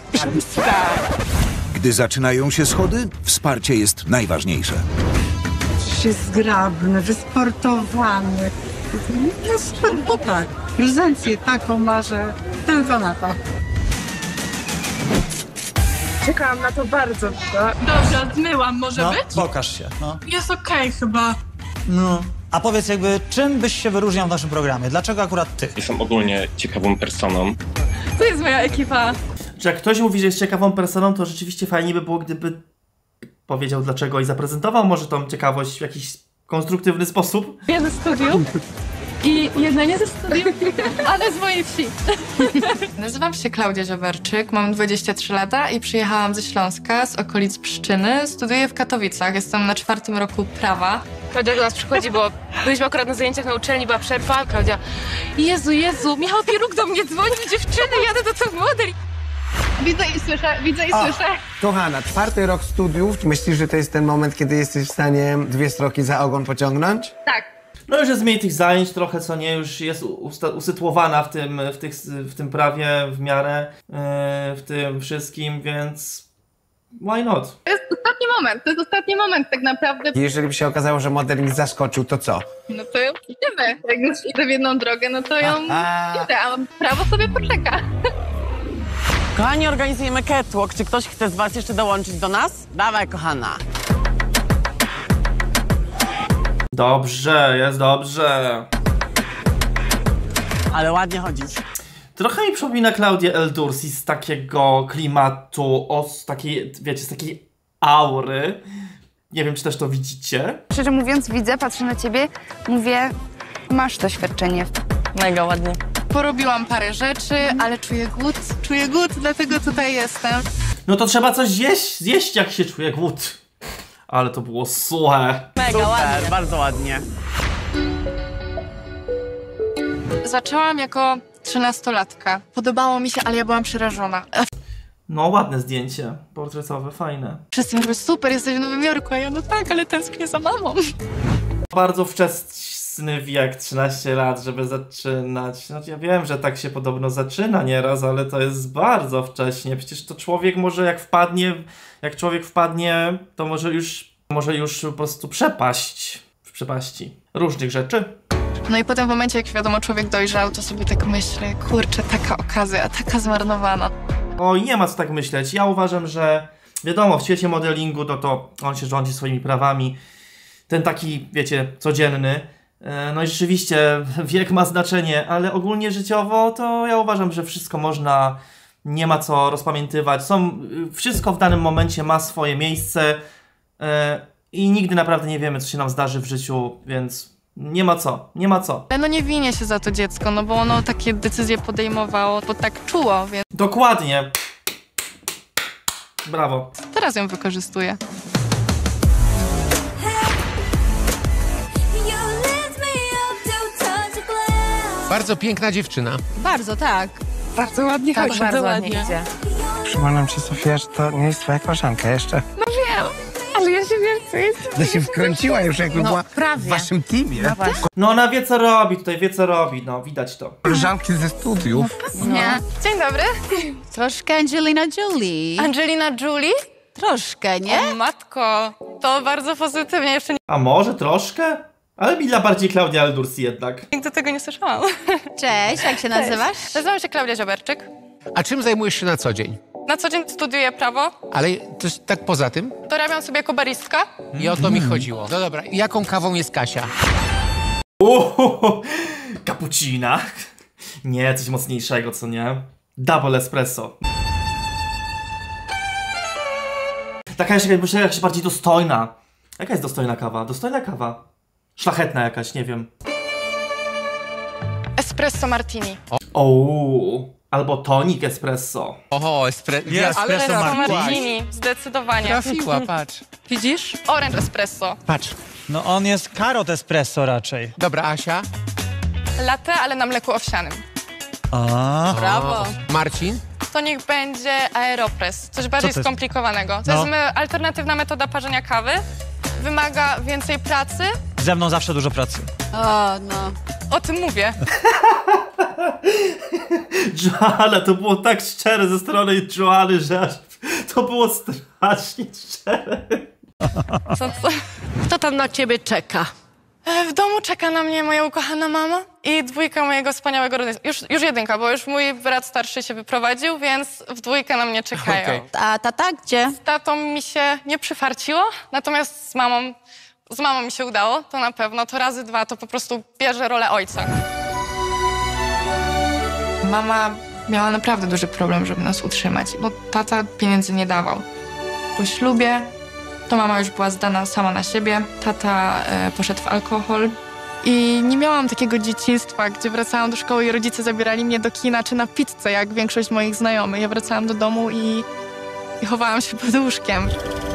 Gdy zaczynają się schody, wsparcie jest najważniejsze. Jest zgrabny, wysportowany. Jest no tak, prezencję taką ma, że tylko na to. Czekałam na to bardzo długo. Dobrze, zmyłam, może No, być? pokaż się, no. Jest okej chyba. No. A powiedz jakby, czym byś się wyróżniał w naszym programie? Dlaczego akurat ty? Jestem ogólnie ciekawą personą. To jest moja ekipa. Że jak ktoś mówi, że jest ciekawą personą, to rzeczywiście fajnie by było, gdyby powiedział dlaczego i zaprezentował może tą ciekawość w jakiś konstruktywny sposób. Jest w studiu. i jedzenie ze studiów, ale z mojej wsi. Nazywam się Klaudia Zioberczyk, mam dwadzieścia trzy lata i przyjechałam ze Śląska, z okolic Pszczyny. Studiuję w Katowicach, jestem na czwartym roku prawa. Klaudia do nas przychodzi, bo byliśmy akurat na zajęciach na uczelni, była przerwa. Klaudia, Jezu, Jezu, Michał Pieruk do mnie dzwoni, dziewczyny, jadę do tego model. Widzę i słyszę, widzę i O, słyszę. Kochana, czwarty rok studiów. Myślisz, że to jest ten moment, kiedy jesteś w stanie dwie stroki za ogon pociągnąć? Tak. No już jest mniej tych zajęć trochę, co nie, już jest usta- usytuowana w tym, w, tych, w tym prawie w miarę, yy, w tym wszystkim, więc why not? To jest ostatni moment, to jest ostatni moment tak naprawdę. Jeżeli by się okazało, że modeling zaskoczył, to co? No to ją idziemy. Jak już idę w jedną drogę, no to ją idę, a prawo sobie poczeka. Kochani, organizujemy catwalk. Czy ktoś chce z was jeszcze dołączyć do nas? Dawaj, kochana. Dobrze, jest dobrze. Ale ładnie chodzisz. Trochę mi przypomina Klaudię Eldursi z takiego klimatu, o, z takiej, wiecie, z takiej aury. Nie wiem, czy też to widzicie. Szczerze mówiąc, widzę, patrzę na ciebie, mówię, masz doświadczenie. Mega ładnie. Porobiłam parę rzeczy, ale czuję głód, czuję głód, dlatego tutaj jestem. No to trzeba coś zjeść, zjeść jak się czuje głód. Ale to było suche. Mega Super, ładnie. Bardzo ładnie. Zaczęłam jako trzynastolatka. Podobało mi się, ale ja byłam przerażona. No ładne zdjęcie, portretowe, fajne. Wszyscy mówią, super, jesteś w Nowym Jorku, a ja no tak, ale tęsknię za mamą. Bardzo wczesny wiek, trzynaście lat, żeby zaczynać. No ja wiem, że tak się podobno zaczyna nieraz, ale to jest bardzo wcześnie. Przecież to człowiek może jak wpadnie, jak człowiek wpadnie, to może już, może już po prostu przepaść w przepaści różnych rzeczy. No i potem w momencie, jak wiadomo, człowiek dojrzał, to sobie tak myślę, kurczę, taka okazja, taka zmarnowana. Oj, nie ma co tak myśleć. Ja uważam, że wiadomo, w świecie modelingu to, to on się rządzi swoimi prawami. Ten taki, wiecie, codzienny. No i rzeczywiście wiek ma znaczenie, ale ogólnie życiowo to ja uważam, że wszystko można, nie ma co rozpamiętywać. Są, wszystko w danym momencie ma swoje miejsce i nigdy naprawdę nie wiemy, co się nam zdarzy w życiu, więc nie ma co, nie ma co. Ale no nie winię się za to dziecko, no bo ono takie decyzje podejmowało, bo tak czuło, więc... Dokładnie. Brawo. Teraz ją wykorzystuję. Bardzo piękna dziewczyna. Bardzo, tak. Bardzo ładnie Tak, chodzi. bardzo ładnie idzie. Przypominam ci, Sofia, że to nie jest twoja koleżanka jeszcze. No wiem, ale ja się wiem, co jest. To się wkręciła już, jakby No, była prawie. w waszym teamie. No właśnie. No ona wie co robi, tutaj wie co robi, no widać to. Koleżanki ze studiów. Nie. Dzień dobry. Troszkę Angelina Jolie. Angelina Jolie? Troszkę, nie? O matko, to bardzo pozytywnie, jeszcze A może troszkę? Ale mi dla bardziej Klaudia Eldursi jednak. nigdy tego nie słyszałam. Cześć, jak się nazywasz? Cześć. Nazywam się Klaudia Zioberczyk. A czym zajmujesz się na co dzień? Na co dzień studiuję prawo. Ale też tak poza tym? Dorabiam sobie jako baristka. I o to mi chodziło. No dobra, jaką kawą jest Kasia? Uhuhu, cappuccina. Nie, coś mocniejszego, co nie? Double espresso. Taka jeszcze jakby jakaś bardziej dostojna. Jaka jest dostojna kawa? Dostojna kawa. Szlachetna jakaś, nie wiem. Espresso martini. O, albo tonik espresso. Oho, espre... Nie, espresso martini. martini. Zdecydowanie. Trafiła, patrz. Widzisz? Orange espresso. Patrz. No on jest karot espresso raczej. Dobra, Asia. Latte, ale na mleku owsianym. A. Brawo. Marcin? To niech będzie Aeropress. Coś bardziej to jest? skomplikowanego. To No. jest me- alternatywna metoda parzenia kawy. Wymaga więcej pracy. Ze mną zawsze dużo pracy. O, no. O tym mówię. Joanna, to było tak szczere ze strony Joanny, że aż to było strasznie szczere. Co, co? Kto tam na ciebie czeka? E, W domu czeka na mnie moja ukochana mama i dwójka mojego wspaniałego rodzeństwa. Już, już jedynka, bo już mój brat starszy się wyprowadził, więc w dwójkę na mnie czekają. Okej. A tata gdzie? Z tatą mi się nie przyfarciło, natomiast z mamą, z mamą mi się udało, to na pewno. To razy dwa, to po prostu bierze rolę ojca. Mama miała naprawdę duży problem, żeby nas utrzymać, bo tata pieniędzy nie dawał. Po ślubie to mama już była zdana sama na siebie, tata e, poszedł w alkohol I nie miałam takiego dzieciństwa, gdzie wracałam do szkoły i rodzice zabierali mnie do kina czy na pizzę, jak większość moich znajomych. Ja wracałam do domu i, i chowałam się pod łóżkiem.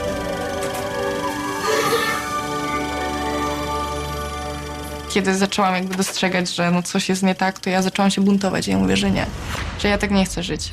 Kiedy zaczęłam jakby dostrzegać, że no coś jest nie tak, to ja zaczęłam się buntować i ja mówię, że nie, że ja tak nie chcę żyć.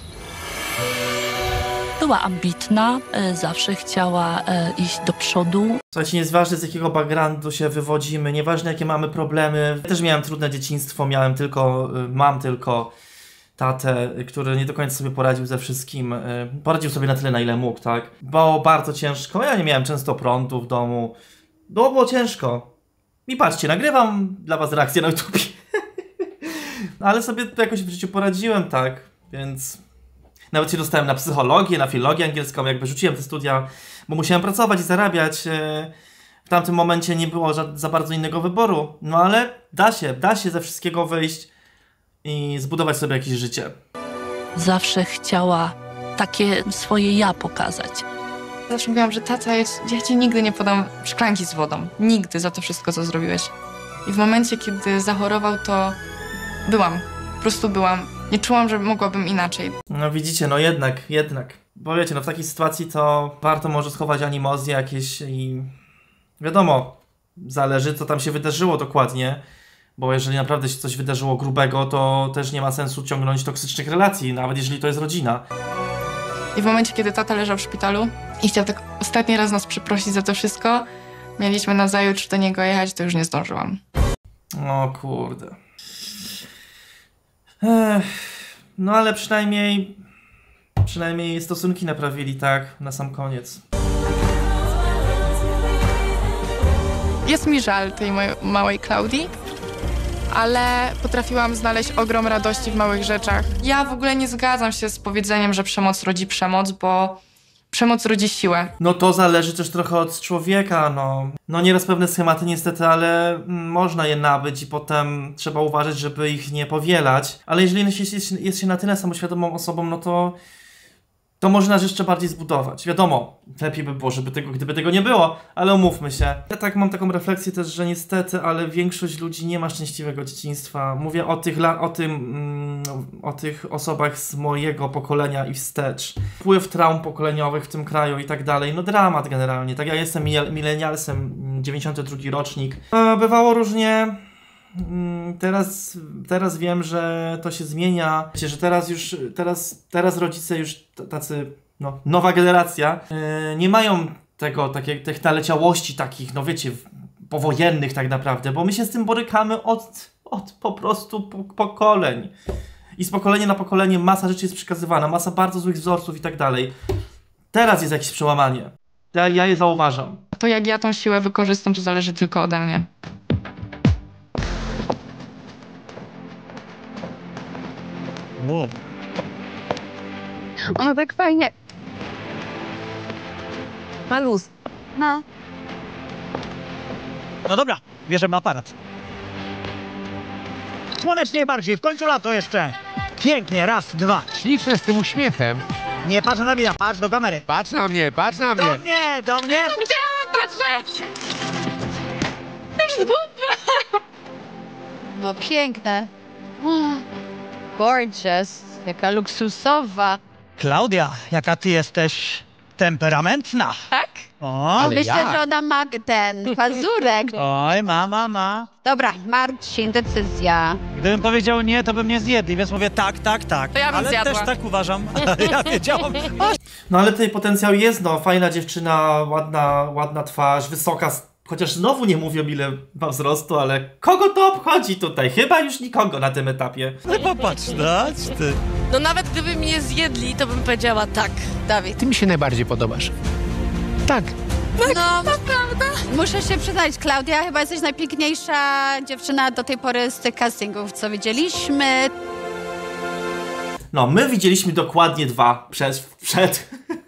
Była ambitna, zawsze chciała iść do przodu. Słuchajcie, nie jest ważne, z jakiego backgroundu się wywodzimy, nieważne jakie mamy problemy. Ja też miałem trudne dzieciństwo, miałem tylko, mam tylko tatę, który nie do końca sobie poradził ze wszystkim. Poradził sobie na tyle, na ile mógł, tak? Było bardzo ciężko, ja nie miałem często prądu w domu. Było, było ciężko. I patrzcie, nagrywam dla was reakcję na YouTube. Ale sobie jakoś w życiu poradziłem, tak? Więc nawet się dostałem na psychologię, na filologię angielską, jakby rzuciłem te studia, bo musiałem pracować i zarabiać. W tamtym momencie nie było za, za bardzo innego wyboru. No ale da się, da się ze wszystkiego wyjść i zbudować sobie jakieś życie. Zawsze chciała takie swoje ja pokazać. Zawsze mówiłam, że tata, ja, ja ci nigdy nie podam szklanki z wodą. Nigdy za to wszystko, co zrobiłeś. I w momencie, kiedy zachorował, to byłam. Po prostu byłam. Nie czułam, że mogłabym inaczej. No widzicie, no jednak, jednak. Bo wiecie, no w takiej sytuacji to warto może schować animozje jakieś i... Wiadomo, zależy co tam się wydarzyło dokładnie. Bo jeżeli naprawdę się coś wydarzyło grubego, to też nie ma sensu ciągnąć toksycznych relacji, nawet jeżeli to jest rodzina. I w momencie, kiedy tata leżał w szpitalu i chciał tak ostatni raz nas przeprosić za to wszystko, mieliśmy nazajutrz do niego jechać, to już nie zdążyłam. O kurde. Ech, no ale przynajmniej, przynajmniej stosunki naprawili, tak, na sam koniec. Jest mi żal tej mojej małej Klaudii, ale potrafiłam znaleźć ogrom radości w małych rzeczach. Ja w ogóle nie zgadzam się z powiedzeniem, że przemoc rodzi przemoc, bo przemoc rodzi siłę. No to zależy też trochę od człowieka, no. No nieraz pewne schematy niestety, ale można je nabyć i potem trzeba uważać, żeby ich nie powielać. Ale jeżeli jest, jest, jest się na tyle samoświadomą osobą, no to to może nas jeszcze bardziej zbudować. Wiadomo, lepiej by było, żeby tego, gdyby tego nie było, ale umówmy się. Ja tak mam taką refleksję też, że niestety, ale większość ludzi nie ma szczęśliwego dzieciństwa. Mówię o tych, o tym, mm, o tych osobach z mojego pokolenia i wstecz. Wpływ traum pokoleniowych w tym kraju i tak dalej. No dramat generalnie. Tak, ja jestem milenialsem, dziewięćdziesiąty drugi rocznik. Bywało różnie. Teraz, teraz wiem, że to się zmienia, wiecie, że teraz już, teraz, teraz rodzice już tacy, no, nowa generacja, yy, nie mają tego, takie, tych naleciałości takich, no wiecie, powojennych tak naprawdę, bo my się z tym borykamy od, od po prostu po, pokoleń. I z pokolenia na pokolenie masa rzeczy jest przekazywana, masa bardzo złych wzorców i tak dalej. Teraz jest jakieś przełamanie. Ja, ja je zauważam. To jak ja tą siłę wykorzystam, to zależy tylko ode mnie. Wow. Ono tak fajnie. Ma luz. No. No dobra, bierzemy aparat. Słonecznie bardziej, w końcu lato jeszcze. Pięknie, raz, dwa. Śliczne z tym uśmiechem. Nie patrz na mnie, patrz do kamery. Patrz na mnie, patrz na mnie. Do mnie, do mnie. Gdzie patrzę? No piękne. Gorgeous. Jaka luksusowa. Klaudia, jaka ty jesteś temperamentna. Tak? O, ale myślę, jak? Że ona ma ten pazurek. Oj, ma, ma, ma. Dobra, Marcin, decyzja. Gdybym powiedział nie, to bym nie zjedli, więc mówię tak, tak, tak. To ja bym ale zjadła. też tak uważam. Ja wiedziałam. No ale tutaj potencjał jest, no. Fajna dziewczyna, ładna, ładna twarz, wysoka. Chociaż znowu nie mówią, ile ma wzrostu, ale kogo to obchodzi tutaj? Chyba już nikogo na tym etapie. No popatrz, dać ty. No nawet gdyby mnie zjedli, to bym powiedziała tak, Dawid. Ty mi się najbardziej podobasz. Tak. No, to prawda. Muszę się przyznać, Klaudia, chyba jesteś najpiękniejsza dziewczyna do tej pory z tych castingów, co widzieliśmy. No, my widzieliśmy dokładnie dwa przed. przed.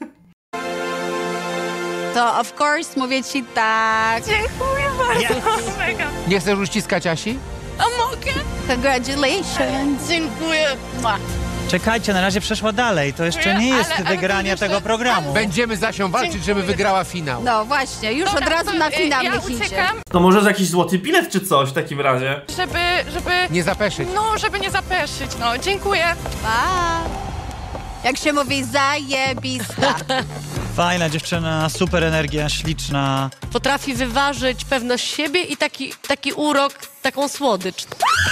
To of course mówię ci tak. Dziękuję bardzo. Mega. Nie chcesz uściskać Asi? A mogę? Congratulations. Dziękuję. Czekajcie, na razie przeszła dalej. To jeszcze nie jest Ale- ale wygranie jeszcze- tego programu. Będziemy za nią walczyć, żeby wygrała finał. No właśnie, już Dobra, od razu to, na y, finał ja niech idzie. uciekam, To może jest jakiś złoty bilet czy coś w takim razie? żeby, żeby... Nie zapeszyć. No, żeby nie zapeszyć, no. Dziękuję. Pa! Jak się mówi, zajebista. Fajna dziewczyna, super energia, śliczna. Potrafi wyważyć pewność siebie i taki, taki urok, taką słodycz.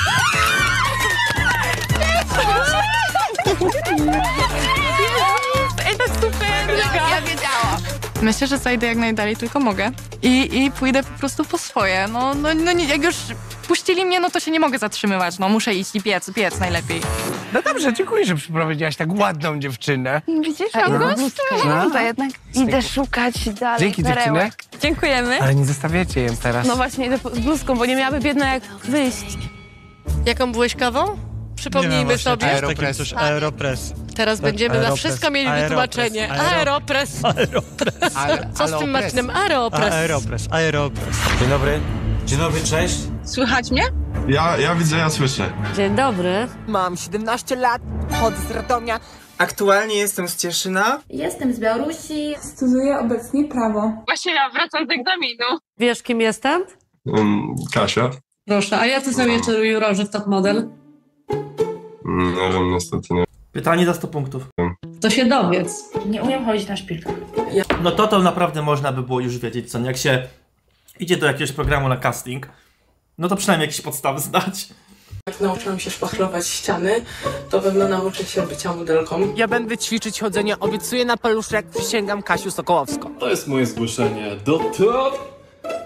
Ej, to super, mega. Ja wiedziałam. Myślę, że zajdę jak najdalej tylko mogę i, i pójdę po prostu po swoje. No, no, no nie, jak już puścili mnie, no to się nie mogę zatrzymywać. No muszę iść i biec, biec najlepiej. No dobrze, dziękuję, że przyprowadziłaś tak ładną dziewczynę. Widzisz, August? No to jednak idę szukać dalej Dzięki, perełek. dziewczyny. Dziękujemy. Ale nie zostawiacie jem teraz. No właśnie, idę z bluzką, bo nie miałaby biedna jak wyjść. Jaką byłeś kawą? Przypomnijmy sobie. Aeropress. Coś Aeropress. Teraz będziemy na Aeropress, wszystko mieli Aeropress, wytłumaczenie. Aeropress. Aeropress. Co z tym Marcinem? Aeropress. Aeropress, Aeropress. Dzień dobry. Dzień dobry, cześć. Słychać mnie? Ja, ja widzę, ja słyszę. Dzień dobry. Mam siedemnaście lat, chodzę z Radomia. Aktualnie jestem z Cieszyna. Jestem z Białorusi. Studiuję obecnie prawo. Właśnie ja wracam z egzaminu. Wiesz, kim jestem? Um, Kasia? Proszę, a jacy są jeszcze jurorzy w Top Model? Mm, nie wiem, niestety nie. Pytanie za sto punktów. To się dowiedz. Nie umiem chodzić na szpilkach. No to to naprawdę można by było już wiedzieć, co nie? Jak się idzie do jakiegoś programu na casting, no to przynajmniej jakieś podstawy znać. Jak nauczyłam się szpachlować ściany, to pewno nauczę się bycia modelką. Ja będę ćwiczyć chodzenie, obiecuję na paluszek, przysięgam Kasiu Sokołowską. To jest moje zgłoszenie do Top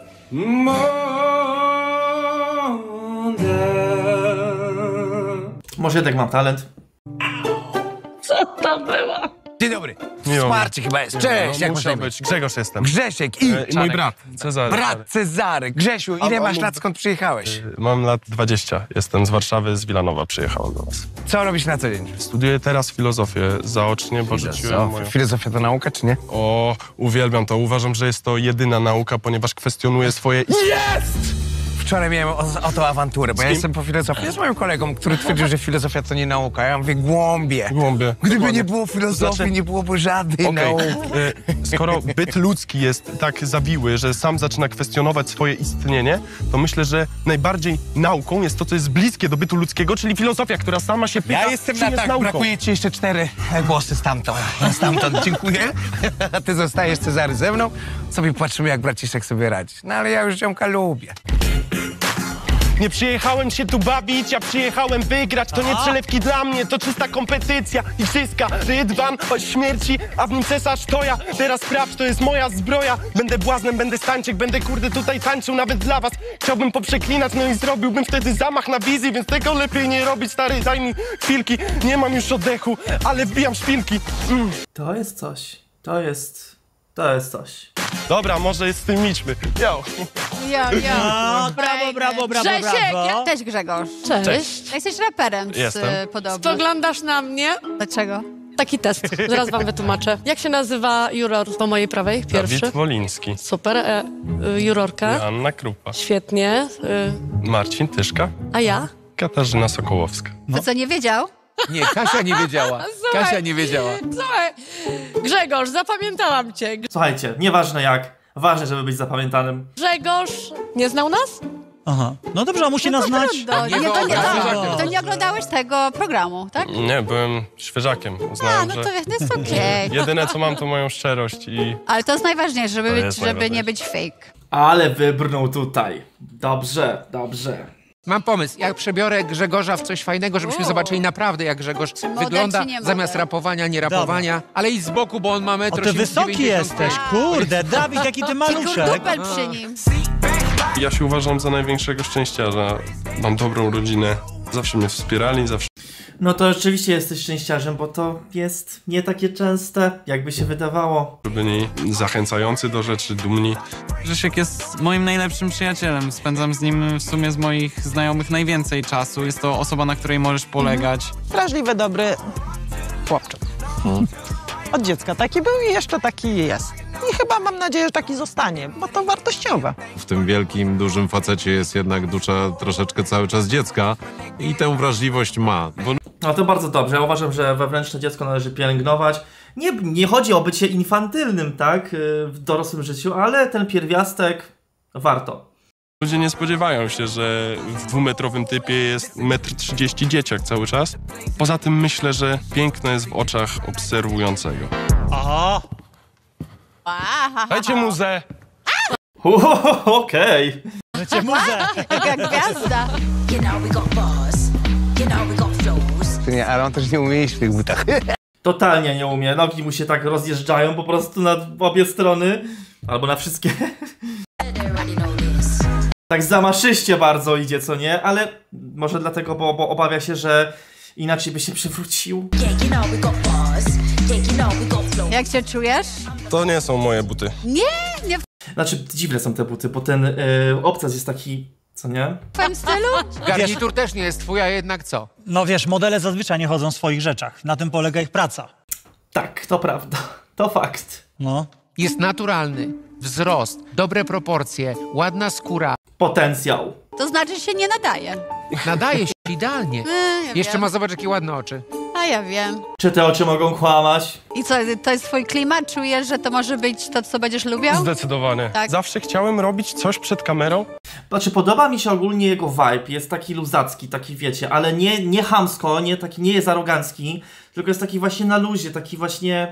Model. Może jednak mam talent. Co to było? Dzień dobry. Miło. Wsparcie chyba jest. Cześć, No, jak muszę masz na być. Grzegorz jestem. Grzesiek i... E, i mój brat, Cezary. Brat Cezary. Grzesiu, ile A- a masz mógł- lat, skąd przyjechałeś? Mam lat dwadzieścia. Jestem z Warszawy, z Wilanowa przyjechałem do was. Co robisz na co dzień? Studiuję teraz filozofię zaocznie, bo rzuciłem moją... Filozofia to nauka, czy nie? O, uwielbiam to. Uważam, że jest to jedyna nauka, ponieważ kwestionuje swoje... Jest! Wczoraj miałem o, o to awanturę, bo ja kim? jestem po filozofii z moim kolegą, który twierdził, że filozofia to nie nauka. Ja mówię, głąbie. Głąbie. Gdyby Dokładnie. nie było filozofii, Znaczy- nie byłoby żadnej Okej, nauki. y, skoro byt ludzki jest tak zawiły, że sam zaczyna kwestionować swoje istnienie, to myślę, że najbardziej nauką jest to, co jest bliskie do bytu ludzkiego, czyli filozofia, która sama się pyta, Ja jestem czy na jest tak, nauką. brakuje ci jeszcze cztery głosy stamtąd. Stamtąd, dziękuję. A ty zostajesz, Cezary, ze mną. Sobie patrzymy, jak braciszek sobie radzi. No ale ja już ziomka lubię. Nie przyjechałem się tu bawić, ja przyjechałem wygrać. To nie przelewki dla mnie, to czysta kompetycja. I wszystka, rydwan od śmierci, a w nim cesarz to ja. Teraz sprawdź, to jest moja zbroja. Będę błaznem, będę stańczyk, będę kurde tutaj tańczył nawet dla was. Chciałbym poprzeklinać, no i zrobiłbym wtedy zamach na wizji, więc tego lepiej nie robić, stary, daj mi chwilki. Nie mam już oddechu, ale wbijam szpilki. Mm. To jest coś. To jest... To jest coś. Dobra, może jest z tym idźmy. Yo. Jo, jo. No, brawo, brawo, brawo, Grzesiek! brawo. Ja też Grzegorz. Cześć. Cześć. Jesteś raperem z Jestem. podobno. Spoglądasz na mnie? Dlaczego? Taki test. Zaraz wam wytłumaczę. Jak się nazywa juror po mojej prawej? Pierwszy. Dawid Woliński. Super. E, y, jurorka. Joanna Krupa. Świetnie. Y, Marcin Tyszka. a ja? Katarzyna Sokołowska. To co, nie wiedział? Nie, Kasia nie wiedziała. Słuchaj, Kasia nie wiedziała. Słuchaj, Grzegorz, zapamiętałam cię. Słuchajcie, nieważne jak, ważne, żeby być zapamiętanym. Grzegorz, nie znał nas? Aha. No dobrze, a musi nas znać. To nie, to, nie, wyobrażam. to, to nie oglądałeś tego programu, tak? Nie, byłem świeżakiem. A, Uznałem, no że to jest okej. jedyne co mam to moją szczerość i... Ale to jest najważniejsze, żeby, To być, jest żeby nie być fake. Ale wybrnął tutaj. Dobrze, dobrze. Mam pomysł. Jak przebiorę Grzegorza w coś fajnego, żebyśmy O. zobaczyli naprawdę, jak Grzegorz model, wygląda, czy nie zamiast model? rapowania, nie rapowania. Ale i z boku, bo on ma O, metr ty wysoki jesteś, kurde, Dawid, jaki ty maluszek. Dupel przy nim. Ja się uważam za największego szczęściarza. Mam dobrą rodzinę. Zawsze mnie wspierali, zawsze... No to rzeczywiście jesteś szczęściarzem, bo to jest nie takie częste, jakby się wydawało. Byli zachęcający do rzeczy, dumni. Grzesiek jest moim najlepszym przyjacielem. Spędzam z nim w sumie z moich znajomych najwięcej czasu. Jest to osoba, na której możesz polegać. Wrażliwy, dobry chłopczyk. Od dziecka taki był i jeszcze taki jest. I chyba mam nadzieję, że taki zostanie, bo to wartościowe. W tym wielkim, dużym facecie jest jednak dusza troszeczkę cały czas dziecka i tę wrażliwość ma. Bo No to bardzo dobrze. Ja uważam, że wewnętrzne dziecko należy pielęgnować. Nie, nie chodzi o bycie infantylnym, tak, w dorosłym życiu, ale ten pierwiastek warto. Ludzie nie spodziewają się, że w dwumetrowym typie jest metr trzydzieści dzieciak cały czas. Poza tym myślę, że piękno jest w oczach obserwującego. Aha! Dajcie muzę! Okej. Dajcie muzę! Jaka gwiazda. Nie, ale on też nie umie iść w tych butach. Totalnie nie umie. Nogi mu się tak rozjeżdżają po prostu na obie strony. Albo na wszystkie. Tak zamaszyście bardzo idzie, co nie? Ale może dlatego, bo, bo obawia się, że inaczej by się przewrócił. Jak się czujesz? To nie są moje buty. Nie, nie w Znaczy, dziwne są te buty, bo ten y, obcas jest taki, co nie? twoim stylu? Garnitur też nie jest twój, a jednak co? No wiesz, modele zazwyczaj nie chodzą w swoich rzeczach. Na tym polega ich praca. Tak, to prawda. To fakt. No. Jest naturalny. Wzrost, dobre proporcje, ładna skóra. Potencjał. To znaczy się nie nadaje. Nadaje się idealnie. Yy, ja Jeszcze wiem. ma, zobacz, jakie ładne oczy. A ja wiem. Czy te oczy mogą kłamać? I co, to jest twój klimat? Czujesz, że to może być to, co będziesz lubiał? Zdecydowanie. Tak. Zawsze chciałem robić coś przed kamerą. Znaczy, podoba mi się ogólnie jego vibe. Jest taki luzacki, taki wiecie, ale nie, nie chamsko, nie, taki, nie jest arogancki, tylko jest taki właśnie na luzie, taki właśnie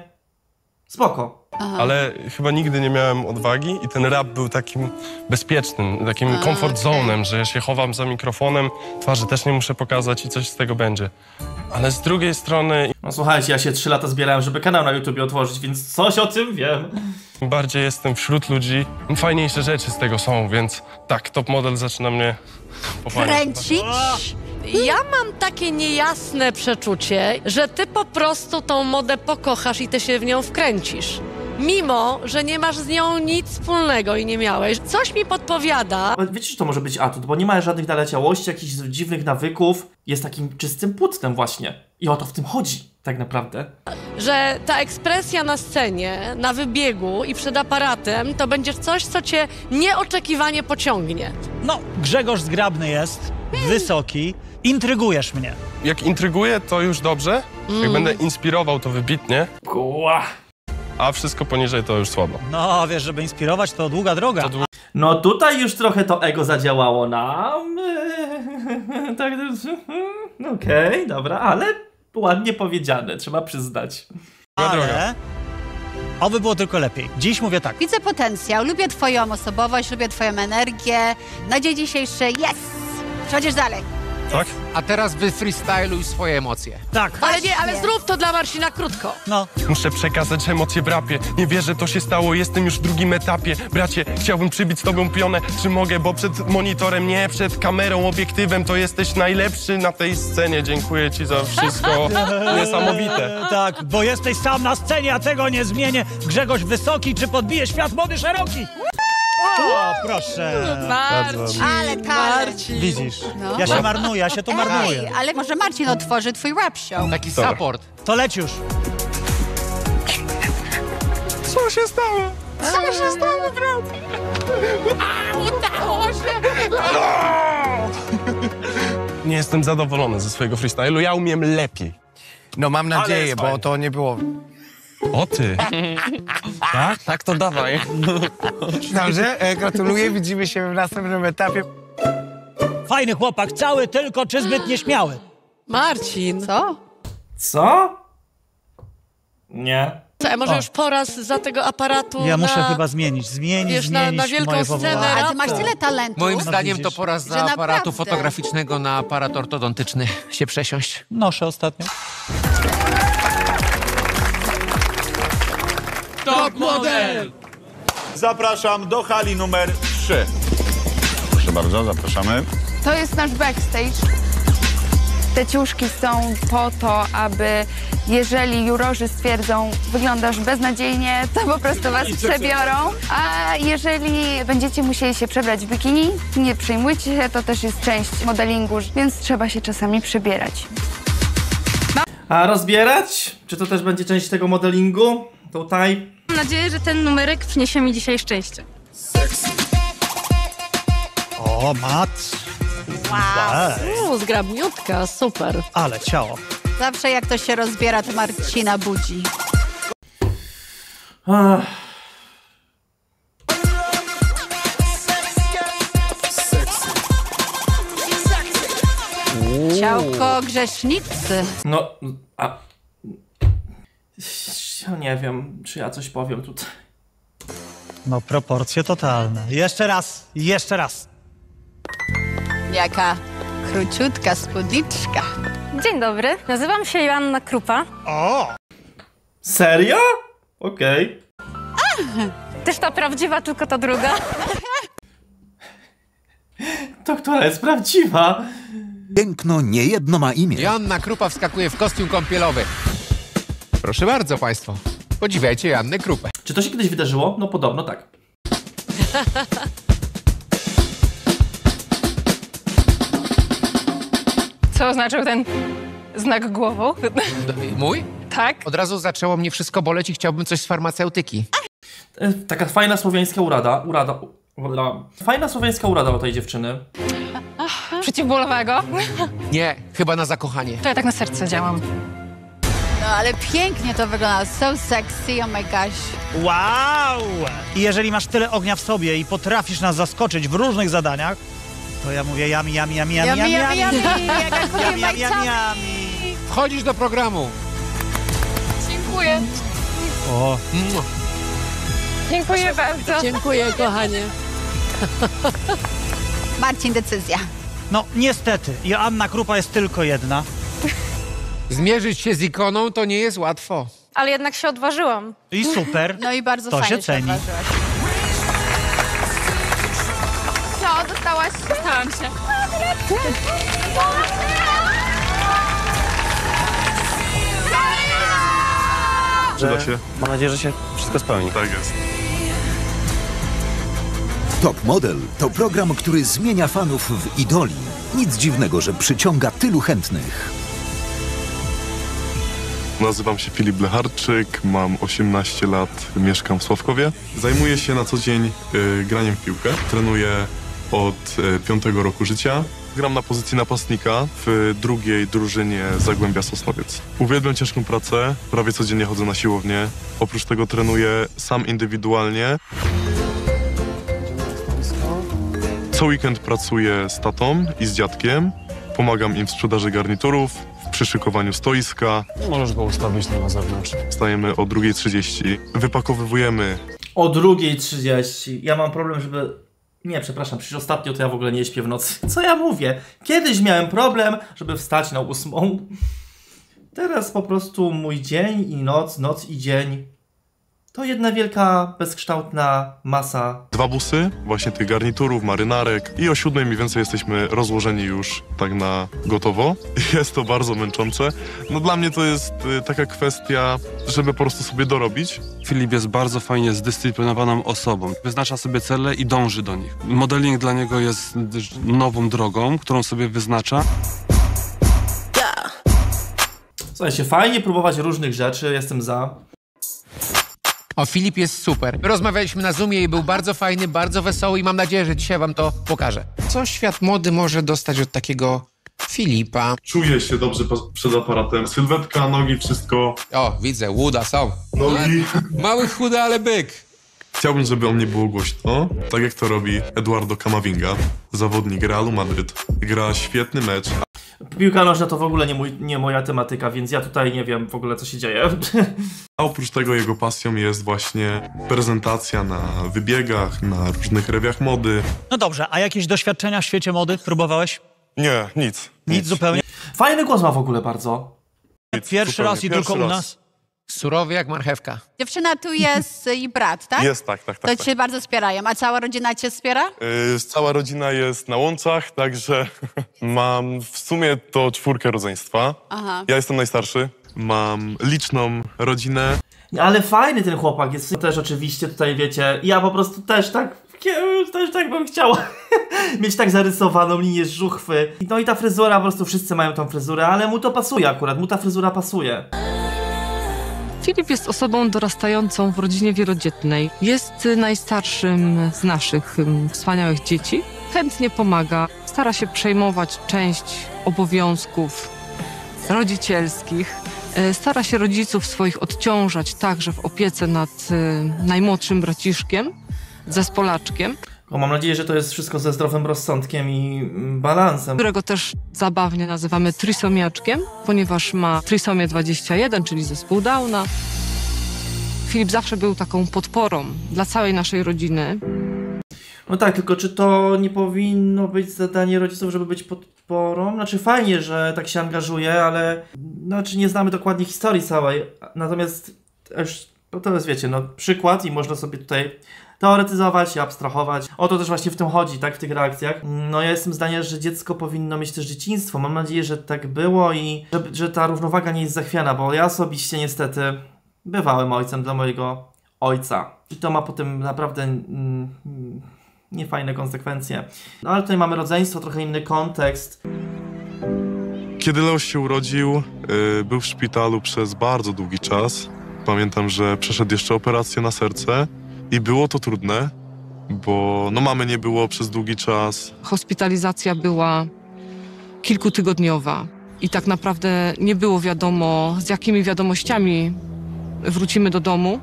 spoko. Aha. Ale chyba nigdy nie miałem odwagi i ten rap był takim bezpiecznym, takim A, comfort okej. zone'em, że ja się chowam za mikrofonem, twarzy też nie muszę pokazać i coś z tego będzie. Ale z drugiej strony No słuchajcie, ja się trzy lata zbierałem, żeby kanał na YouTubie otworzyć, więc coś o tym wiem. im bardziej jestem wśród ludzi, im fajniejsze rzeczy z tego są, więc tak, top model zaczyna mnie pochwalić. Kręcić? Ja mam takie niejasne przeczucie, że ty po prostu tą modę pokochasz i ty się w nią wkręcisz. Mimo, że nie masz z nią nic wspólnego i nie miałeś. Coś mi podpowiada, Ale wiecie, że to może być atut, bo nie ma żadnych naleciałości, jakichś dziwnych nawyków. Jest takim czystym płótnem właśnie. I o to w tym chodzi, tak naprawdę. że ta ekspresja na scenie, na wybiegu i przed aparatem to będzie coś, co cię nieoczekiwanie pociągnie. No, Grzegorz zgrabny jest, wysoki, intrygujesz mnie. Jak intryguję, to już dobrze. Mm. Jak będę inspirował, to wybitnie. Kła. A wszystko poniżej to już słabo. No, wiesz, żeby inspirować, to długa droga. To dłu- No tutaj już trochę to ego zadziałało nam. Tak, okej, okay, dobra, ale ładnie powiedziane, trzeba przyznać. Ale oby było tylko lepiej. Dziś mówię tak. Widzę potencjał, lubię twoją osobowość, lubię twoją energię. Na dzień dzisiejszy, yes! Przechodzisz dalej. Tak? A teraz wy freestyluj swoje emocje. Tak. Ale nie, ale zrób to dla Marcina krótko. No. Muszę przekazać emocje w rapie. Nie wierzę, to się stało, jestem już w drugim etapie. Bracie, chciałbym przybić z tobą pionę. Czy mogę, bo przed monitorem, nie przed kamerą, obiektywem, to jesteś najlepszy na tej scenie. Dziękuję ci za wszystko. Niesamowite. E, tak, bo jesteś sam na scenie, a tego nie zmienię. Grzegorz wysoki, czy podbije świat mody szeroki? O, proszę. Marcin, ale Karol. Widzisz, No. ja się marnuję, ja się tu marnuję. Ej, ale może Marcin otworzy twój rap show. Taki Dobra. support. To leć już. Co się stało? Co się stało, brat? Udało się! Nie jestem zadowolony ze swojego freestylu, ja umiem lepiej. No mam nadzieję, jest bo fajnie. to nie było... O ty! Tak? Tak, to dawaj. Dobrze, e, gratuluję, widzimy się w następnym etapie. Fajny chłopak, cały tylko, czy zbyt nieśmiały? Marcin. Co? Co? Nie. Co, może O. już po raz za tego aparatu Ja muszę na... chyba zmienić, zmienić, Wiesz, na- zmienić na wielką moje scenę powołanie. A ty masz tyle talentu. Moim No zdaniem widzisz. to pora z Że aparatu naprawdę. fotograficznego na aparat ortodontyczny się przesiąść. Noszę ostatnio. Top model! Zapraszam do hali numer trzy. Proszę bardzo, zapraszamy. To jest nasz backstage. Te ciuszki są po to, aby jeżeli jurorzy stwierdzą, wyglądasz beznadziejnie, to po prostu was przebiorą. A jeżeli będziecie musieli się przebrać w bikini, nie przejmujcie się, to też jest część modelingu, więc trzeba się czasami przebierać. A rozbierać? Czy to też będzie część tego modelingu? Tutaj? Mam nadzieję, że ten numerek przyniesie mi dzisiaj szczęście. O, mat. Wow. Ej, Uuu, zgrabniutka, super. ale ciało. Zawsze jak to się rozbiera, to Marcina budzi. Ach. Ciałko grzesznicy. No, a... Ja nie wiem, czy ja coś powiem tutaj. No, proporcje totalne. Jeszcze raz, jeszcze raz. Jaka króciutka spódniczka. Dzień dobry, nazywam się Joanna Krupa. O! Serio? Okej. Okay. Też ta prawdziwa, tylko ta druga. To która jest prawdziwa? Piękno niejedno ma imię. Joanna Krupa wskakuje w kostium kąpielowy. Proszę bardzo państwo, podziwiajcie Joannę Krupę. Czy to się kiedyś wydarzyło? No podobno tak. Co oznaczał ten znak głową? Mój? Tak. Od razu zaczęło mnie wszystko boleć i chciałbym coś z farmaceutyki. Taka fajna słowiańska urada. Urada. Fajna słowiańska urada o tej dziewczyny. Przeciwbólowego? Nie, chyba na zakochanie. To ja tak na serce działam. No ale pięknie to wygląda. So sexy, oh my gosh. Wow! I jeżeli masz tyle ognia w sobie i potrafisz nas zaskoczyć w różnych zadaniach, to ja mówię yami, yami, yami, yami, Yami, yami, yami, yami, yami, jak yami, yami, yami, majcami. yami. Wchodzisz do programu. Dziękuję. O. Dziękuję bardzo. Dziękuję, kochanie. Marcin, decyzja. No, niestety, Joanna Krupa jest tylko jedna. Zmierzyć się z ikoną to nie jest łatwo. Ale jednak się odważyłam. I super. No i bardzo to fajnie się ceni. odważyłaś. Co, dostałaś? Dostałam się. Przyda się. Mam nadzieję, że się wszystko spełni. Tak jest. Top Model to program, który zmienia fanów w idoli. Nic dziwnego, że przyciąga tylu chętnych. Nazywam się Filip Blecharczyk, mam osiemnaście lat, mieszkam w Sławkowie. Zajmuję się na co dzień y, graniem w piłkę. Trenuję od y, piątego roku życia. Gram na pozycji napastnika w drugiej drużynie Zagłębia Sosnowiec. Uwielbiam ciężką pracę, prawie codziennie chodzę na siłownię. Oprócz tego trenuję sam indywidualnie. Co weekend pracuję z tatą i z dziadkiem. Pomagam im w sprzedaży garniturów, w przyszykowaniu stoiska. Możesz go ustawić na zewnątrz. Wstajemy o drugiej trzydzieści. Wypakowywujemy. O drugiej trzydzieści. Ja mam problem, żeby... Nie, przepraszam, przecież ostatnio to ja w ogóle nie śpię w nocy. Co ja mówię? Kiedyś miałem problem, żeby wstać na ósmą. Teraz po prostu mój dzień i noc, noc i dzień to jedna wielka, bezkształtna masa. Dwa busy, właśnie tych garniturów, marynarek i o siódmej mniej więcej jesteśmy rozłożeni już tak na gotowo. Jest to bardzo męczące. No dla mnie to jest y, taka kwestia, żeby po prostu sobie dorobić. Filip jest bardzo fajnie zdyscyplinowaną osobą. Wyznacza sobie cele i dąży do nich. Modeling dla niego jest nową drogą, którą sobie wyznacza. Słuchajcie, fajnie próbować różnych rzeczy, jestem za. O, Filip jest super. Rozmawialiśmy na Zoomie i był bardzo fajny, bardzo wesoły i mam nadzieję, że dzisiaj wam to pokażę. Co świat mody może dostać od takiego Filipa? Czuję się dobrze przed aparatem. Sylwetka, nogi, wszystko. O, widzę, łuda są. Nogi. Mały, chudy, ale byk. Chciałbym, żeby o mnie było głośno, tak jak to robi Eduardo Camavinga, zawodnik Realu Madryt. Gra świetny mecz. Piłka nożna to w ogóle nie, mój, nie moja tematyka, więc ja tutaj nie wiem w ogóle, co się dzieje. A oprócz tego jego pasją jest właśnie prezentacja na wybiegach, na różnych rewiach mody. No dobrze, a jakieś doświadczenia w świecie mody próbowałeś? Nie, nic. Nic zupełnie? Fajny głos ma w ogóle bardzo. Pierwszy zupełnie, raz i pierwszy tylko u raz. nas? Surowy jak marchewka. Dziewczyna tu jest i brat, tak? Jest, tak, tak, tak. To tak. cię bardzo wspierają. A cała rodzina cię wspiera? Yy, cała rodzina jest na Łączach, także mam w sumie to czwórkę rodzeństwa. Aha. Ja jestem najstarszy. Mam liczną rodzinę. Ale fajny ten chłopak jest też oczywiście tutaj, wiecie, ja po prostu też tak, też tak bym chciała mieć tak zarysowaną linię żuchwy. No i ta fryzura, po prostu wszyscy mają tą fryzurę, ale mu to pasuje akurat, mu ta fryzura pasuje. Filip jest osobą dorastającą w rodzinie wielodzietnej. Jest najstarszym z naszych um, wspaniałych dzieci. Chętnie pomaga, stara się przejmować część obowiązków rodzicielskich. Stara się rodziców swoich odciążać także w opiece nad najmłodszym braciszkiem, zespolaczkiem. O, mam nadzieję, że to jest wszystko ze zdrowym rozsądkiem i balansem. Którego też zabawnie nazywamy trisomiaczkiem, ponieważ ma trisomię dwadzieścia jeden, czyli zespół Downa. Filip zawsze był taką podporą dla całej naszej rodziny. No tak, tylko czy to nie powinno być zadanie rodziców, żeby być podporą? Znaczy fajnie, że tak się angażuje, ale znaczy nie znamy dokładnie historii całej. Natomiast już, no to jest, wiecie, no przykład i można sobie tutaj teoretyzować i abstrahować. O to też właśnie w tym chodzi, tak, w tych reakcjach. No ja jestem zdania, że dziecko powinno mieć też dzieciństwo. Mam nadzieję, że tak było i że, że ta równowaga nie jest zachwiana, bo ja osobiście niestety bywałem ojcem dla mojego ojca. I to ma potem naprawdę mm, niefajne konsekwencje. No ale tutaj mamy rodzeństwo, trochę inny kontekst. Kiedy Leoś się urodził, yy, był w szpitalu przez bardzo długi czas. Pamiętam, że przeszedł jeszcze operację na serce i było to trudne, bo no mamy nie było przez długi czas. Hospitalizacja była kilkutygodniowa i tak naprawdę nie było wiadomo, z jakimi wiadomościami wrócimy do domu.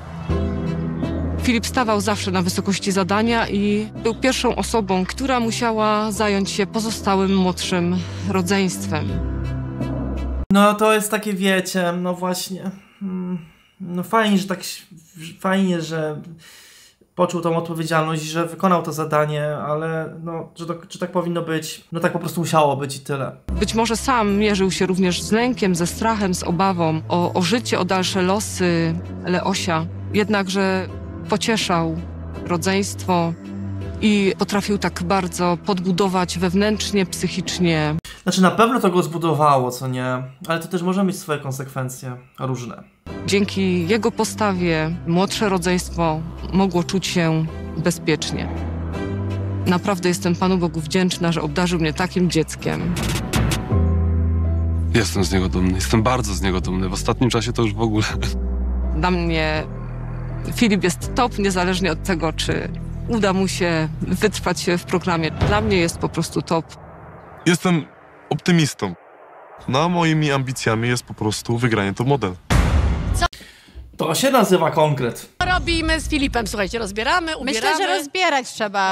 Filip stawał zawsze na wysokości zadania i był pierwszą osobą, która musiała zająć się pozostałym młodszym rodzeństwem. No to jest takie, wiecie, no właśnie, no fajnie, że tak, fajnie, że poczuł tą odpowiedzialność, że wykonał to zadanie, ale no, że, to, że tak powinno być, no tak po prostu musiało być i tyle. Być może sam mierzył się również z lękiem, ze strachem, z obawą o, o życie, o dalsze losy Leosia. Jednakże pocieszał rodzeństwo i potrafił tak bardzo podbudować wewnętrznie, psychicznie. Znaczy na pewno to go zbudowało, co nie? Ale to też może mieć swoje konsekwencje różne. Dzięki jego postawie młodsze rodzeństwo mogło czuć się bezpiecznie. Naprawdę jestem Panu Bogu wdzięczna, że obdarzył mnie takim dzieckiem. Jestem z niego dumny, jestem bardzo z niego dumny. W ostatnim czasie to już w ogóle. Dla mnie Filip jest top, niezależnie od tego, czy uda mu się wytrwać w programie. Dla mnie jest po prostu top. Jestem optymistą. No, moimi ambicjami jest po prostu wygranie Top Model. Co? To się nazywa konkret. Co robimy z Filipem? Słuchajcie, rozbieramy, ubieramy. Myślę, że rozbierać trzeba.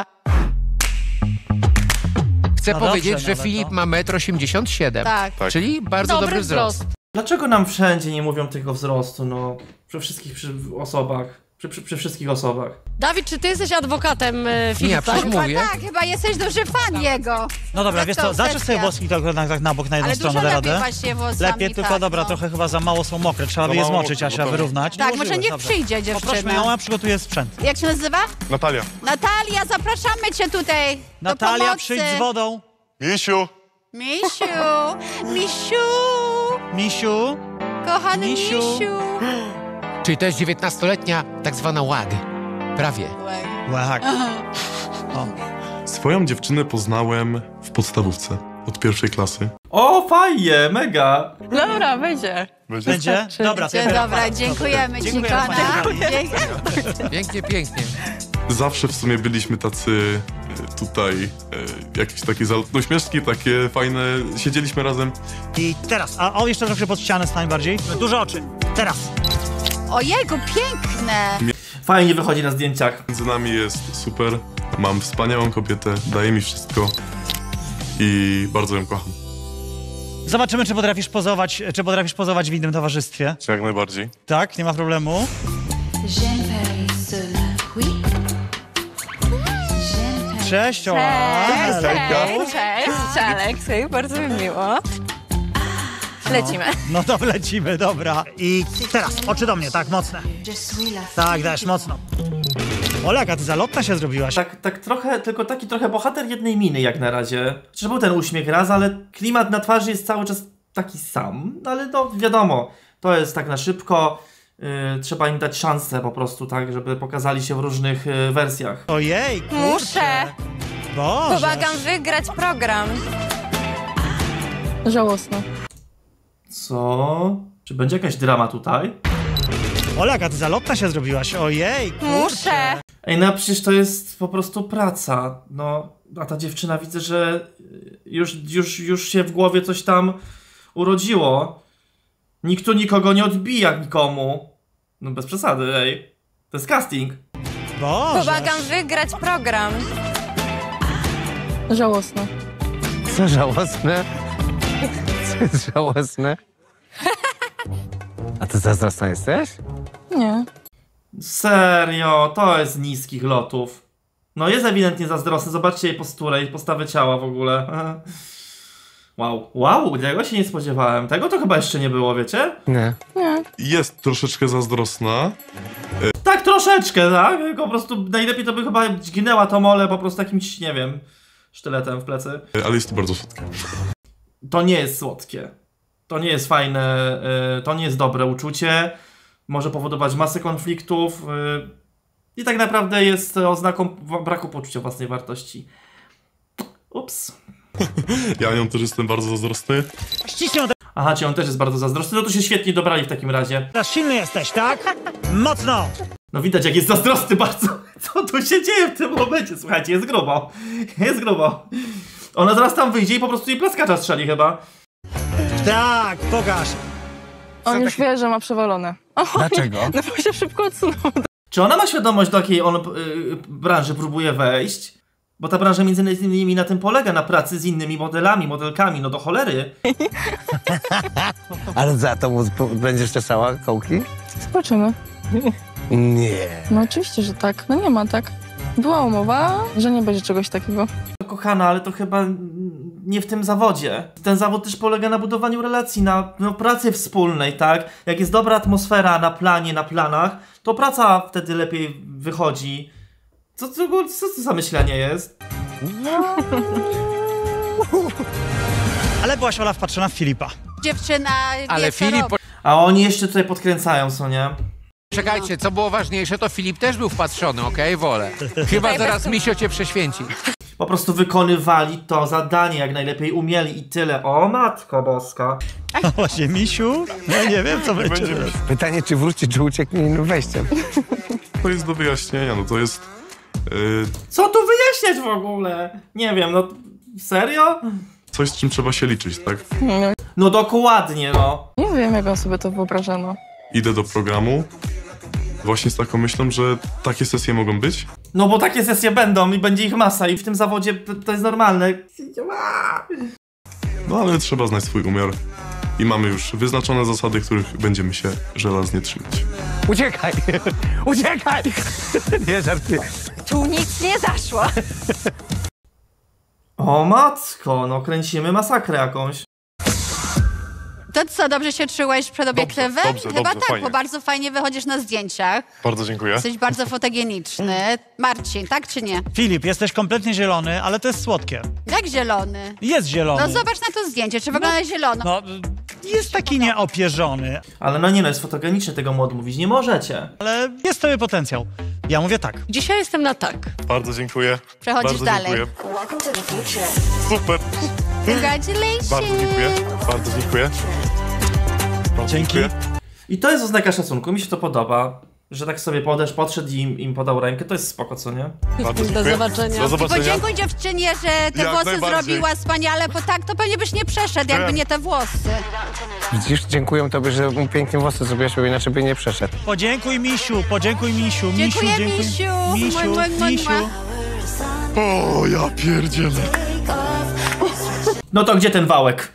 Chcę No powiedzieć, dobrze, że no Filip ma metr osiemdziesiąt siedem. Tak. Tak. Czyli bardzo Dobry dobry wzrost. wzrost. Dlaczego nam wszędzie nie mówią tego wzrostu, no? Przy wszystkich przy osobach. Przy, przy, przy wszystkich osobach. Dawid, czy ty jesteś adwokatem e, Filipa? przecież Chyba mówię. tak, chyba jesteś duży fan jego. No dobra, Tak wiesz to co, zacznę obsesja. sobie włoski tak na, tak na bok, na jedną Ale stronę, dużo da lepiej radę? właśnie włosami, Lepiej, tylko tak, dobra, no. trochę chyba za mało są mokre, trzeba Za by je mało zmoczyć, mokre, Asia, gotowe. wyrównać. Tak, Nie może użyłeś, niech dobrze. przyjdzie dziewczyna. Poprośmy ją, a przygotuje sprzęt. Jak się nazywa? Natalia. Natalia, zapraszamy cię tutaj do Natalia, pomocy. przyjdź z wodą. Misiu! Misiu, Misiu, Misiu. kochany Misiu. Misiu. Czyli to jest dziewiętnastoletnia tak zwana łag. Prawie. Łak. O. Swoją dziewczynę poznałem w podstawówce. Od pierwszej klasy. O, fajnie, mega! Dobra, będzie. Będzie? Będzie? Dobra, to ja Dzień biorę dobra, aparat. dziękujemy ci, Dziękujemy, kochana. pani Natalia. Dzięki. Pięknie, pięknie. Zawsze w sumie byliśmy tacy e, tutaj, e, jakieś takie zalotnośmieszki, takie fajne, siedzieliśmy razem. I teraz, a o jeszcze trochę pod ścianę stań bardziej. Duże oczy. Teraz. Ojejku, piękne. Fajnie wychodzi na zdjęciach. Między nami jest super, mam wspaniałą kobietę, daje mi wszystko i bardzo ją kocham. Zobaczymy, czy potrafisz pozować, czy potrafisz pozować w innym towarzystwie. Jak najbardziej. Tak, nie ma problemu. Cześć, Ola. Cześć, cześć, cześć, Aleks, bardzo mi miło. Lecimy. No to lecimy, dobra. I teraz, oczy do mnie, tak, mocne. Tak, dajesz, mocno. Ola, jaka ty zalotna się zrobiłaś. Tak, tak trochę, tylko taki trochę bohater jednej miny jak na razie. Czy był ten uśmiech raz, ale klimat na twarzy jest cały czas taki sam. Ale no wiadomo, to jest tak na szybko. Yy, trzeba im dać szansę po prostu, tak, żeby pokazali się w różnych yy, wersjach. Ojej, kurczę. Muszę. Boże. Pomagam wygrać program. Żałosno. Co? Czy będzie jakaś drama tutaj? Ola, jaka ty zalotna się zrobiłaś. Ojej, kurczę. Muszę. Ej, no przecież to jest po prostu praca. No, a ta dziewczyna widzę, że już, już, już się w głowie coś tam urodziło. Nikt tu nikogo nie odbija nikomu. No bez przesady, ej. To jest casting. Boże. Pomagam wygrać program. Żałosne. Co żałosne? Co jest żałosne? A ty zazdrosna jesteś? Nie. Serio, to jest z niskich lotów. No jest ewidentnie zazdrosny, zobaczcie jej posturę i postawę ciała w ogóle. Wow, wow, tego się nie spodziewałem. Tego to chyba jeszcze nie było, wiecie? Nie. Nie. Jest troszeczkę zazdrosna. Tak, troszeczkę, tak? Po prostu najlepiej to by chyba dźgnęła to mole po prostu jakimś, nie wiem, sztyletem w plecy. Ale jest to bardzo słodkie. To nie jest słodkie. To nie jest fajne, yy, to nie jest dobre uczucie. Może powodować masę konfliktów. Yy, I tak naprawdę jest oznaką braku poczucia własnej wartości. Ups. Ja nią też jestem bardzo zazdrosny. Ściśnij. Aha, czy on też jest bardzo zazdrosny? No to się świetnie dobrali w takim razie. Teraz silny jesteś, tak? Mocno. No widać, jak jest zazdrosny bardzo. Co tu się dzieje w tym momencie? Słuchajcie, jest grubo. Jest grubo. Ona zaraz tam wyjdzie i po prostu jej plaskacza strzeli chyba. Tak, pokaż. On już wie, że ma przewalone. Dlaczego? No bo się szybko odsunął. Czy ona ma świadomość, do jakiej on yy, branży próbuje wejść? Bo ta branża między innymi na tym polega, na pracy z innymi modelami, modelkami, no do cholery. Ale za to mu będziesz czesała kołki? Zobaczymy. Nie. No oczywiście, że tak. No nie ma tak. Była umowa, że nie będzie czegoś takiego. Kochana, ale to chyba nie w tym zawodzie. Ten zawód też polega na budowaniu relacji, na no, pracy wspólnej, tak? Jak jest dobra atmosfera na planie, na planach, to praca wtedy lepiej wychodzi. Co, co, co to za myślenie jest? Ale byłaś, Ola, wpatrzona w Filipa. Dziewczyna wie, Ale co Filip... robi. A oni jeszcze tutaj podkręcają, co nie? Czekajcie, co było ważniejsze, to Filip też był wpatrzony, okej? Okay? Wolę. Chyba zaraz Misio cię prześwięci. Po prostu wykonywali to zadanie, jak najlepiej umieli i tyle. O matko boska. No właśnie, Misiu, ja nie wiem, co będzie. Pytanie, czy wróci, czy ucieknie innym wejściem. To jest do wyjaśnienia, no to jest... Yy, Co tu wyjaśniać w ogóle? Nie wiem, no serio? coś, z czym trzeba się liczyć, tak? No dokładnie, no. Nie wiem, jak on sobie to wyobraża, no. Idę do programu właśnie z taką myślą, że takie sesje mogą być. No bo takie sesje będą i będzie ich masa i w tym zawodzie to, to jest normalne. No ale trzeba znać swój umiar. I mamy już wyznaczone zasady, których będziemy się żelaznie trzymać. Uciekaj! Uciekaj! Nie żartuję. Tu nic nie zaszło. O matko, no kręcimy masakrę jakąś. To co, dobrze się czułeś przed obiektywem? Dobrze, dobrze, Chyba dobrze, tak, fajnie. bo bardzo fajnie wychodzisz na zdjęciach. Bardzo dziękuję. Jesteś bardzo fotogeniczny. Marcin, tak czy nie? Filip, jesteś kompletnie zielony, ale to jest słodkie. Jak zielony? Jest zielony. No zobacz na to zdjęcie, czy wygląda zielono? No, jest taki nieopierzony. Ale no nie no, jest fotogeniczny, tego mu odmówić nie możecie. Ale jest sobie potencjał. Ja mówię tak. Dzisiaj jestem na tak. Bardzo dziękuję. Przechodzisz Bardzo dalej. Dziękuję. Super. Congratulations. Bardzo dziękuję. Bardzo dziękuję. Bardzo Dzięki. Dziękuję. I to jest oznaka szacunku, mi się to podoba. Że tak sobie podesz, podszedł i im, im podał rękę, to jest spoko, co nie? Bardzo Do dziękuję. zobaczenia. Do zobaczenia. Podziękuj dziewczynie, że te Jak włosy najbardziej. zrobiła wspaniale, bo tak to pewnie byś nie przeszedł, jakby nie te włosy. Widzisz, dziękuję tobie, że mu pięknie włosy zrobiłeś, bo inaczej by nie przeszedł. Podziękuj Misiu, podziękuj Misiu. Misiu, Dziękuję, dziękuj. Misiu. Misiu, Mua, mua, mua, Misiu. mua. O, ja pierdzielę. No to gdzie ten wałek?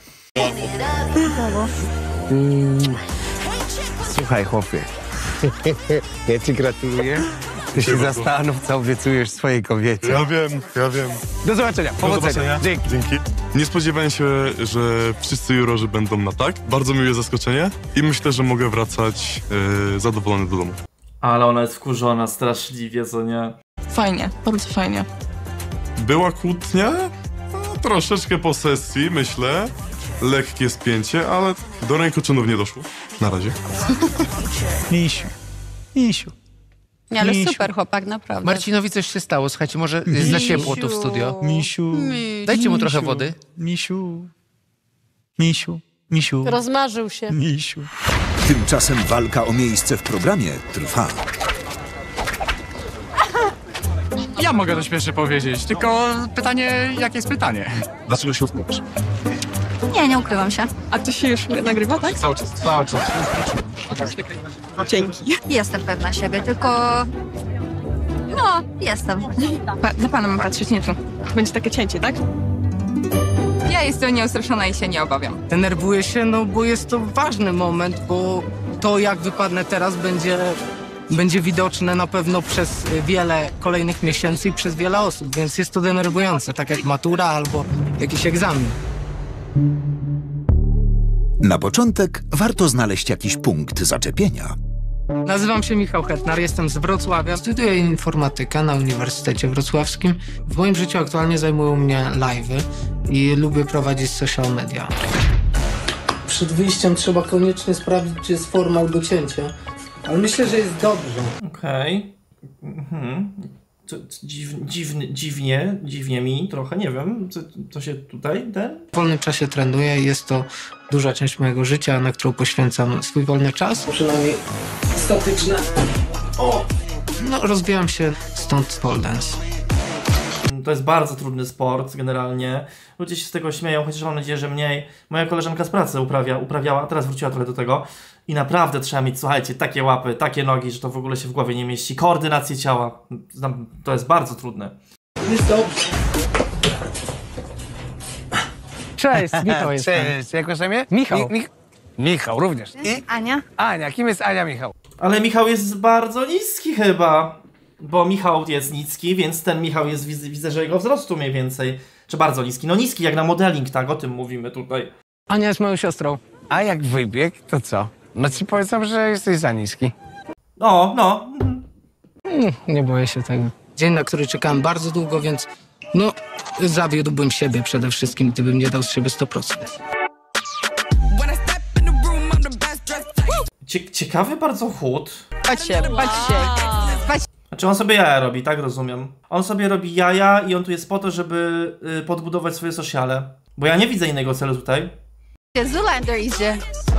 Mm. Słuchaj, chłopie. Ja ci gratuluję. Ty się bardzo. zastanów, co obiecujesz swojej kobiecie. Ja wiem, ja wiem. Do zobaczenia. Do Powodzenia. zobaczenia. Dzięki. Dzięki. Nie spodziewałem się, że wszyscy jurorzy będą na tak. Bardzo miłe zaskoczenie i myślę, że mogę wracać yy, zadowolony do domu. Ale ona jest wkurzona straszliwie, co nie? Fajnie, bardzo fajnie. Była kłótnia? No, troszeczkę po sesji, myślę. Lekkie spięcie, ale do rękoczynów nie doszło. Na razie. Misiu. Misiu. Nie, ale Misiu. super chłopak, naprawdę. Marcinowi coś się stało, słuchajcie, może jest za ciepło tu w studio. Misiu. Dajcie mu trochę Misiu. wody. Misiu. Misiu. Misiu. Rozmarzył się. Misiu. Tymczasem walka o miejsce w programie trwa. Ja mogę to śmiesznie powiedzieć, tylko pytanie, jakie jest pytanie? Dlaczego się uśmiechasz? Nie, nie ukrywam się. A to się już nagrywa, tak? Cały czas, cały czas. Dzięki. Jestem pewna siebie, tylko... No, jestem. Pa, na pana mam patrzeć, nie tu. Będzie takie cięcie, tak? Ja jestem nieustraszona i się nie obawiam. Denerwuję się, no bo jest to ważny moment, bo to jak wypadnę teraz będzie, będzie widoczne na pewno przez wiele kolejnych miesięcy i przez wiele osób, więc jest to denerwujące, tak jak matura albo jakiś egzamin. Na początek warto znaleźć jakiś punkt zaczepienia. Nazywam się Michał Hetnar, jestem z Wrocławia. Studiuję informatykę na Uniwersytecie Wrocławskim. W moim życiu aktualnie zajmują mnie live'y i lubię prowadzić social media. Przed wyjściem trzeba koniecznie sprawdzić, czy jest forma do cięcia, ale myślę, że jest dobrze. Okej. Okay. Mhm. To, to dziw, dziwny, dziwnie, dziwnie mi trochę, nie wiem, co, co się tutaj, ten? W wolnym czasie trenuję i jest to duża część mojego życia, na którą poświęcam swój wolny czas. Przynajmniej statyczne. O! No, rozwijam się, stąd pole dance. To jest bardzo trudny sport generalnie. Ludzie się z tego śmieją, chociaż mam nadzieję, że mniej. Moja koleżanka z pracy uprawia, uprawiała, teraz wróciła trochę do tego. I naprawdę trzeba mieć, słuchajcie, takie łapy, takie nogi, że to w ogóle się w głowie nie mieści. Koordynację ciała. To jest bardzo trudne. Jest dobrze. Cześć, Michał jest. Cześć, jak masz na imię? Michał. Mi Mi Michał również. I? Ania? Ania, kim jest Ania, Michał? Ale Michał jest bardzo niski chyba. Bo Michał jest niski, więc ten Michał jest, widzę, widzę, że jego wzrostu mniej więcej. Czy bardzo niski? No niski jak na modeling, tak? O tym mówimy tutaj. Ania jest moją siostrą. A jak wybieg, to co? No ci powiedzą, że jesteś za niski. No, no. Mm, nie boję się tego. Dzień, na który czekałem bardzo długo, więc no, zawiódłbym siebie przede wszystkim, gdybym nie dał z siebie sto procent. Cie ciekawy bardzo chód. Patrzcie, patrzcie. Patrz. Znaczy on sobie jaja robi, tak rozumiem. On sobie robi jaja i on tu jest po to, żeby y, podbudować swoje sociale. Bo ja nie widzę innego celu tutaj. Zoolander idzie.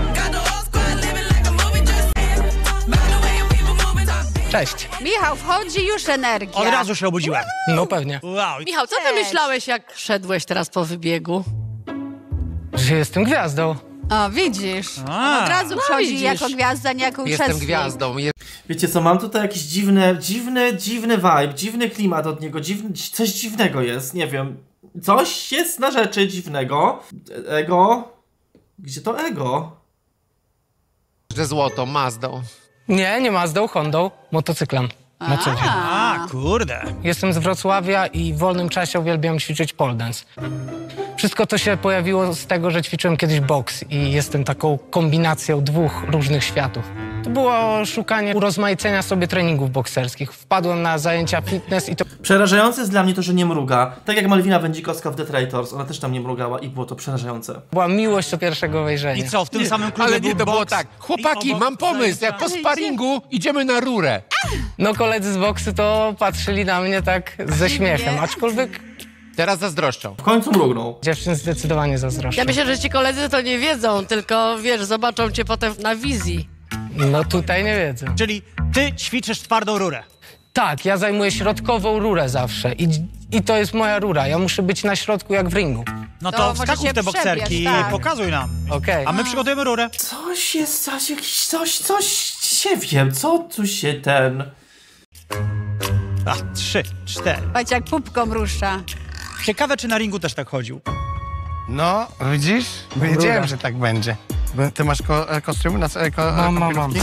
Cześć. Michał, wchodzi już energia. Od razu się obudziłem. No pewnie. Wow. Michał, co ty myślałeś, jak szedłeś teraz po wybiegu? Że jestem gwiazdą. O, widzisz. A. Od razu No, wchodzi widzisz. jako gwiazda, nie jako Jestem uczestnik. gwiazdą. Je Wiecie co, mam tutaj jakiś dziwny, dziwny, dziwny vibe, dziwny klimat od niego, dziwny, coś dziwnego jest, nie wiem. Coś jest na rzeczy dziwnego. Ego? Gdzie to ego? Że złoto, Mazdą. Nie, nie Mazdą, Hondą, motocyklem. Na co dzień. A, kurde. Jestem z Wrocławia i w wolnym czasie uwielbiam ćwiczyć pole dance. Wszystko to się pojawiło z tego, że ćwiczyłem kiedyś boks i jestem taką kombinacją dwóch różnych światów. To było szukanie urozmaicenia sobie treningów bokserskich. Wpadłem na zajęcia fitness i to... Przerażające jest dla mnie to, że nie mruga. Tak jak Malwina Wędzikowska w The Traitors, ona też tam nie mrugała i było to przerażające. była miłość od pierwszego wejrzenia. I co, w tym samym klubie Ale nie, był to było boks tak. Chłopaki, i obok- mam pomysł. Jak po sparingu idziemy na rurę. No koledzy z boksu to patrzyli na mnie tak ze śmiechem, aczkolwiek Teraz zazdroszczą. W końcu mrugnął. dziewczyn zdecydowanie zazdroszczą. Ja myślę, że ci koledzy to nie wiedzą, tylko wiesz, zobaczą cię potem na wizji. No tutaj nie wiedzę. Czyli ty ćwiczysz twardą rurę. Tak, ja zajmuję środkową rurę zawsze i, i to jest moja rura. Ja muszę być na środku jak w ringu. No to, To może wskakuj się w te bokserki przebierz, i tak. pokazuj nam. Okej. A my przygotujemy rurę. Coś jest, coś, jakiś, coś, coś się wiem, co tu się ten... A, trzy, cztery. Patrz jak pupką rusza. Ciekawe, czy na ringu też tak chodził. No, widzisz? Wiedziałem, Rura. że tak będzie. Ty masz ko kostium na e, ko Mam, mam, mam.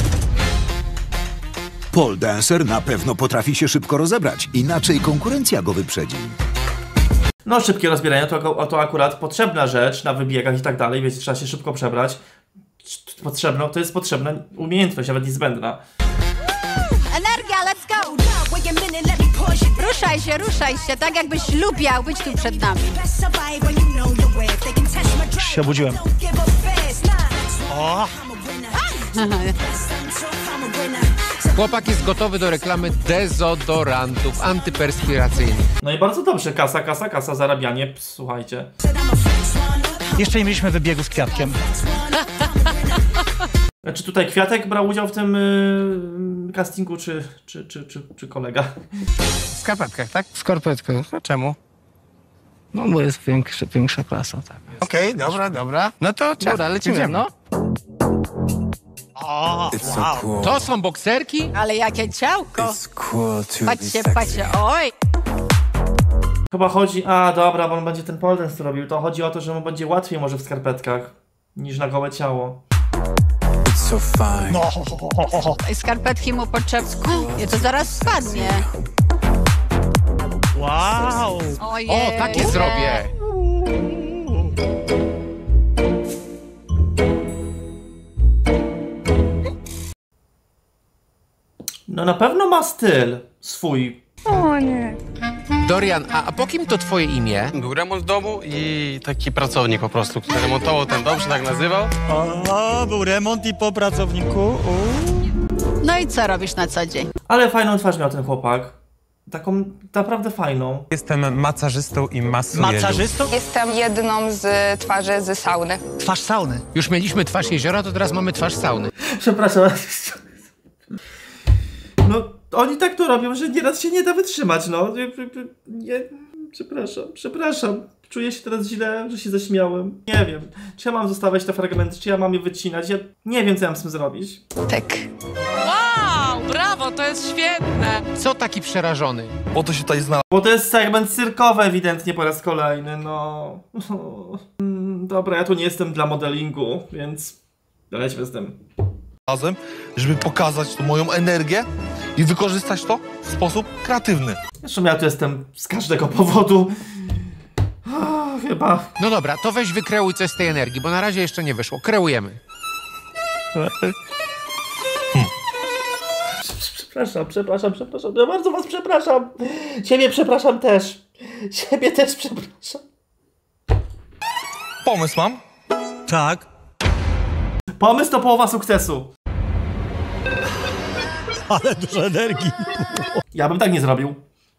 Pole dancer na pewno potrafi się szybko rozebrać, inaczej konkurencja go wyprzedzi. No, szybkie rozbieranie to, to akurat potrzebna rzecz na wybiegach i tak dalej, więc trzeba się szybko przebrać. Potrzebno, to jest potrzebna umiejętność, nawet niezbędna. Energia, let's go! Ruszaj się, ruszaj się, tak jakbyś lubiał być tu przed nami. Już się obudziłem. O! Chłopak jest gotowy do reklamy dezodorantów antyperspiracyjnych. No i bardzo dobrze, kasa, kasa, kasa, zarabianie, ps, słuchajcie. Jeszcze nie mieliśmy wybiegu z Kwiatkiem. Czy tutaj Kwiatek brał udział w tym yy, castingu, czy, czy, czy, czy, czy kolega? W skarpetkach, tak? W skarpetkach. Czemu? No bo jest większa, większa klasa, tak. Okej, okay, dobra, dobra. No to czas. Dobra, lecimy, Idziemy. no. O, wow. To są bokserki? Ale jakie ciałko. Patrzcie, patrzcie, oj. Chyba chodzi... A, dobra, bo on będzie ten pole dance robił. To chodzi o to, że mu będzie łatwiej może w skarpetkach niż na gołe ciało. No. I skarpetki mu potrzebne. Nie, to zaraz spadnie. Wow. Ojej. O, takie zrobię. No na pewno ma styl swój. O nie. Dorian, a, a po kim to twoje imię? Był remont domu i taki pracownik po prostu, który remontował ten dom, się tak nazywał. O, był remont i po pracowniku. Uuu. No i co robisz na co dzień? Ale fajną twarz miał ten chłopak. Taką naprawdę fajną. Jestem masażystą i masuję. Masażystą? Jestem jedną z twarzy z sauny. Twarz sauny. Już mieliśmy twarz jeziora, to teraz mamy twarz sauny. Przepraszam. No, oni tak to robią, że nieraz się nie da wytrzymać, no. Nie, przepraszam, przepraszam. Czuję się teraz źle, że się zaśmiałem. Nie wiem, czy ja mam zostawiać te fragmenty, czy ja mam je wycinać. Ja nie wiem, co ja mam z tym zrobić. Tak. Wow, brawo, to jest świetne. Co taki przerażony? Po to się tutaj znalazł. Bo to jest segment cyrkowy ewidentnie po raz kolejny, no. Dobra, ja tu nie jestem dla modelingu, więc lećmy z tym. Razem, żeby pokazać tą moją energię i wykorzystać to w sposób kreatywny. Zresztą ja tu jestem z każdego powodu. O, chyba. No dobra, to weź wykreuj coś z tej energii, bo na razie jeszcze nie wyszło. Kreujemy. Hmm. Przepraszam, przepraszam, przepraszam. Ja bardzo was przepraszam. Ciebie przepraszam też. Ciebie też przepraszam. Pomysł mam. Tak. Pomysł to połowa sukcesu. Ale dużo energii. Ja bym tak nie zrobił.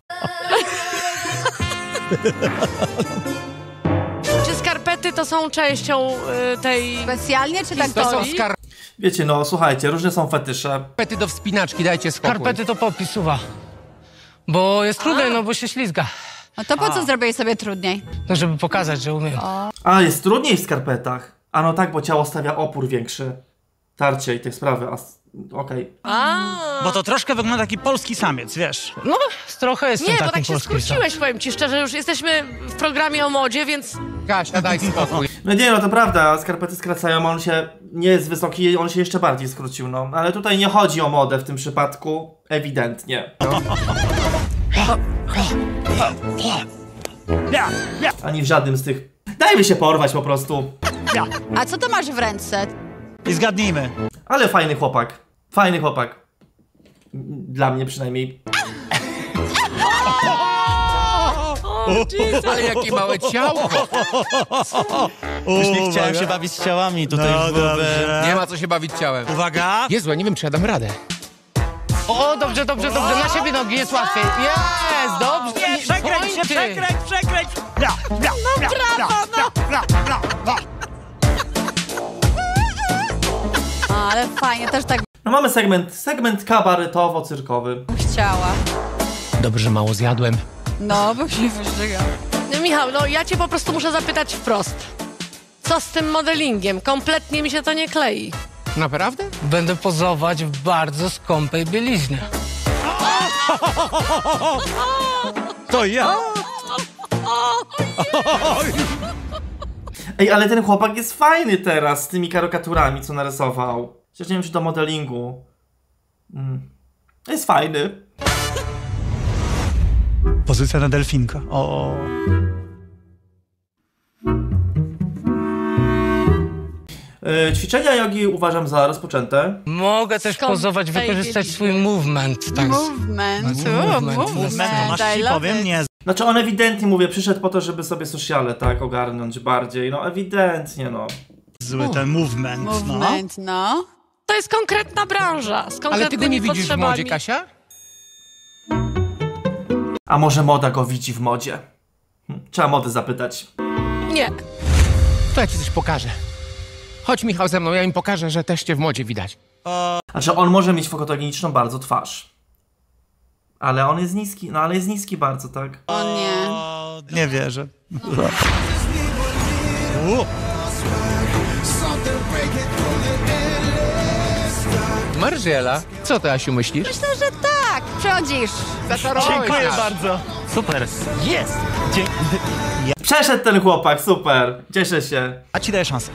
Czy skarpety to są częścią y, tej... Specjalnie, czy tak To są to? skarpety Wiecie, no słuchajcie, różne są fetysze. do wspinaczki, dajcie spokój. Skarpety to popisuwa. Bo jest trudniej, no bo się ślizga. No to po co zrobiłeś sobie trudniej? No żeby pokazać, że umiem. A, jest trudniej w skarpetach. A no tak, bo ciało stawia opór większy. Tarcie i te sprawy, a... Okej. Okay. Bo to troszkę wygląda taki polski samiec, wiesz. No, trochę jestem Nie, takim bo tak się polskim skróciłeś, powiem ci szczerze, już jesteśmy w programie o modzie, więc... Kasia, daj spokój. No nie, no to prawda, skarpety skracają, a on się nie jest wysoki, on się jeszcze bardziej skrócił, no. Ale tutaj nie chodzi o modę w tym przypadku, ewidentnie. Ani w żadnym z tych... Dajmy się porwać po prostu. A co to masz w ręce? I zgadnijmy. Ale fajny chłopak. Fajny chłopak. Dla mnie przynajmniej. Ale jakie małe ciałko. Już nie chciałem się bawić z ciałami tutaj no, w głowę. Nie ma co się bawić ciałem. Uwaga. Jezu, ja nie wiem, czy ja dam radę. O, dobrze, dobrze, dobrze. Na siebie nogi jest łatwiej. Jest, dobrze. Nie, przekręć się, przekręć, przekręć. Bla, bla, no brawo, no. Bla, bla, bla. Ale fajnie, też tak No mamy segment, segment kabaretowo-cyrkowy. chciała. Dobrze, że mało zjadłem. No, bo się wyżygał. No, Michał, no ja cię po prostu muszę zapytać wprost. Co z tym modelingiem? Kompletnie mi się to nie klei. Naprawdę? Będę pozować w bardzo skąpej bieliźnie. To ja? Ej, ale ten chłopak jest fajny teraz z tymi karykaturami, co narysował. Chociaż nie wiem, czy do modelingu. Mm. Jest fajny. Pozycja na delfinka. O. Yy, ćwiczenia jogi uważam za rozpoczęte. Mogę też Skąd pozować, tej wykorzystać bieliźnie? swój movement. Tak. Movement, Movement, movement, movement. Masz I ci love powiem, it. nie. Znaczy on ewidentnie, mówię, przyszedł po to, żeby sobie sociale, tak, ogarnąć bardziej. No ewidentnie, no. Zły ten movement, no. Movement, no. To jest konkretna branża, z konkretnymi Ale ty go nie widzisz w potrzebami. modzie, Kasia? A może moda go widzi w modzie? Hm, trzeba modę zapytać. Nie. To ja ci coś pokażę. Chodź, Michał, ze mną, ja im pokażę, że też cię w modzie widać. Znaczy on może mieć fotogeniczną bardzo twarz. Ale on jest niski, no ale jest niski bardzo, tak? O nie. nie wierzę. Margiela, co ty, Asiu, myślisz? Myślę, że tak. Przechodzisz. Dziękuję bardzo. Super. Jest. Dzięki. Przeszedł ten chłopak, super. Cieszę się. A ci daję szansę.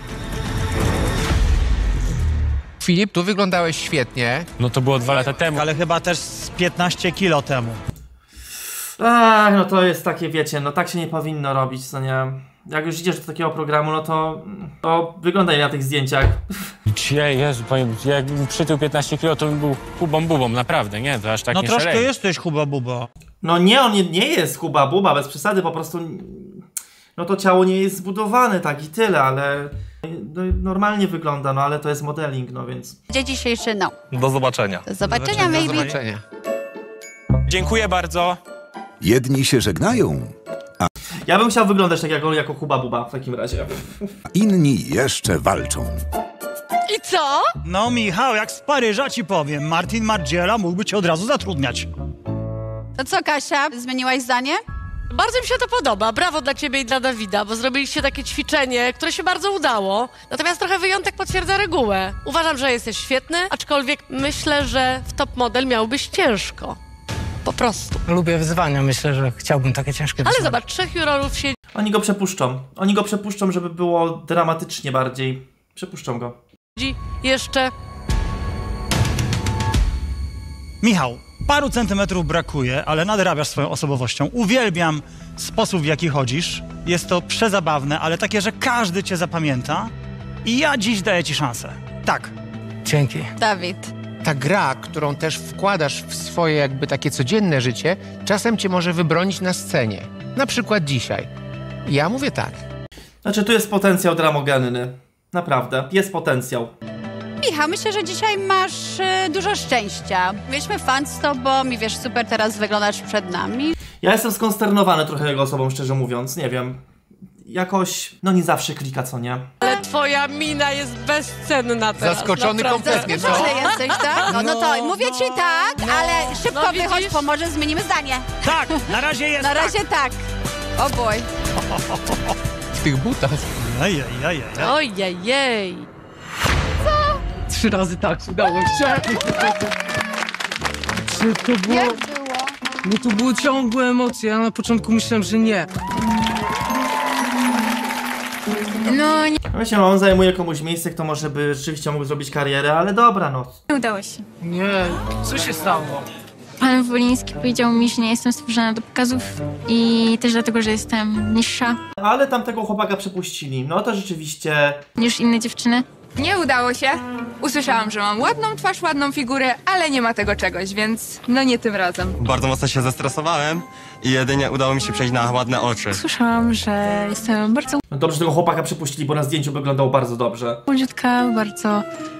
Filip, tu wyglądałeś świetnie. No to było dwa lata temu. Ale chyba też z piętnaście kilo temu. Ach, no to jest takie, wiecie, no tak się nie powinno robić, co nie? Jak już idziesz do takiego programu, no to, to wyglądaj na tych zdjęciach. Dzisiaj, Jezu, powiem, jakbym przytył piętnaście kilo, to bym był hubą bubą, naprawdę, nie? To aż tak no nie troszkę szaleje. jesteś huba buba. No nie, on nie, nie jest huba buba, bez przesady, po prostu... No to ciało nie jest zbudowane, tak i tyle, ale... No, normalnie wygląda, no ale to jest modeling, no więc... Gdzie dzisiejszy no? Do zobaczenia. Do zobaczenia, maybe. Do zobaczenia. Dziękuję bardzo. Jedni się żegnają, a Ja bym chciał wyglądać tak jak on, jako huba buba w takim razie. inni jeszcze walczą. I co? No Michał, jak z Paryża ci powiem, Martin Margiela mógłby cię od razu zatrudniać. To co, Kasia? Zmieniłaś zdanie? Bardzo mi się to podoba. Brawo dla ciebie i dla Dawida, bo zrobiliście takie ćwiczenie, które się bardzo udało. Natomiast trochę wyjątek potwierdza regułę. Uważam, że jesteś świetny, aczkolwiek myślę, że w top model miałbyś ciężko. Po prostu. Lubię wyzwania, myślę, że chciałbym takie ciężkie Ale wyzwania. zobacz, trzech jurorów siedzi Oni go przepuszczą. Oni go przepuszczą, żeby było dramatycznie bardziej. Przepuszczą go. jeszcze. Michał, paru centymetrów brakuje, ale nadrabiasz swoją osobowością. Uwielbiam sposób, w jaki chodzisz. Jest to przezabawne, ale takie, że każdy cię zapamięta. I ja dziś daję ci szansę. Tak. Dzięki. Dawid. Ta gra, którą też wkładasz w swoje jakby takie codzienne życie, czasem cię może wybronić na scenie. Na przykład dzisiaj. Ja mówię tak. Znaczy, tu jest potencjał dramogenny. Naprawdę, jest potencjał. Michał, myślę, że dzisiaj masz y, dużo szczęścia. Mieliśmy fan z tobą i wiesz, super teraz wyglądasz przed nami. Ja jestem skonsternowany trochę jego osobą, szczerze mówiąc. Nie wiem. Jakoś, no nie zawsze klika, co nie? Ale twoja mina jest bezcenna teraz. Zaskoczony naprawdę. kompletnie, co? Zaskoczony jesteś, tak? No, no to mówię ci tak, no. ale szybko No, wychodź, widzisz? bo może zmienimy zdanie. Tak, na razie jest Na tak. razie tak. O boj. W tych butach. Ojej. Ojej. Trzy razy tak, udało się. Czy to było... Jak było? No to były ciągłe emocje, ja na początku myślałem, że nie. No, nie, Myślę, że on zajmuje komuś miejsce, kto może by rzeczywiście mógł zrobić karierę, ale dobra, no. nie udało się. Nie, co się stało? Pan Woliński powiedział mi, że nie jestem stworzona do pokazów i też dlatego, że jestem niższa Ale tamtego chłopaka przepuścili. No to rzeczywiście... niż inne dziewczyny. Nie udało się. Usłyszałam, że mam ładną twarz, ładną figurę, ale nie ma tego czegoś, więc no nie tym razem. Bardzo mocno się zestresowałem i jedynie udało mi się przejść na ładne oczy. Słyszałam, że jestem bardzo No dobrze, że tego chłopaka przepuścili, bo na zdjęciu wyglądał bardzo dobrze. ładniutka, bardzo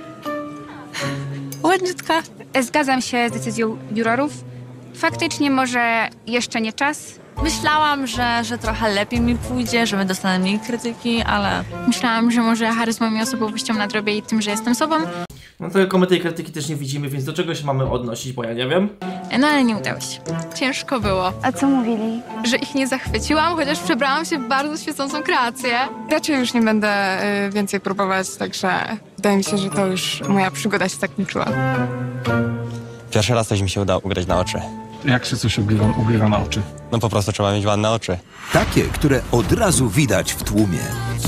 ładniutka. Zgadzam się z decyzją jurorów. Faktycznie może jeszcze nie czas. Myślałam, że, że trochę lepiej mi pójdzie, że dostanę mniej krytyki, ale... Myślałam, że może charyzmą i osobowością nadrobię i tym, że jestem sobą. No tylko my tej krytyki też nie widzimy, więc do czego się mamy odnosić, bo ja nie wiem. No ale nie udało się. Ciężko było. A co mówili? Że ich nie zachwyciłam, chociaż przebrałam się w bardzo świecącą kreację. Raczej już nie będę y, więcej próbować, także wydaje mi się, że to już moja przygoda się zakończyła. Pierwszy raz coś mi się udało ugrać na oczy. Jak się coś ugrywa, ugrywa na oczy? No po prostu trzeba mieć ładne oczy. Takie, które od razu widać w tłumie.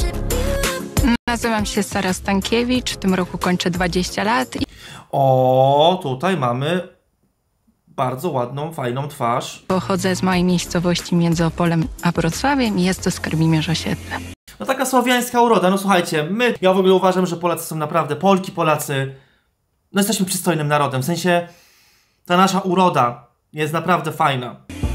Nazywam się Sara Stankiewicz, w tym roku kończę dwadzieścia lat. I O, tutaj mamy bardzo ładną, fajną twarz. pochodzę z małej miejscowości między Opolem a Wrocławiem i jest to Skarbimierz Osiedle. No taka słowiańska uroda, no słuchajcie, my, ja w ogóle uważam, że Polacy są naprawdę, Polki, Polacy, no jesteśmy przystojnym narodem, w sensie ta nasza uroda jest naprawdę fajna.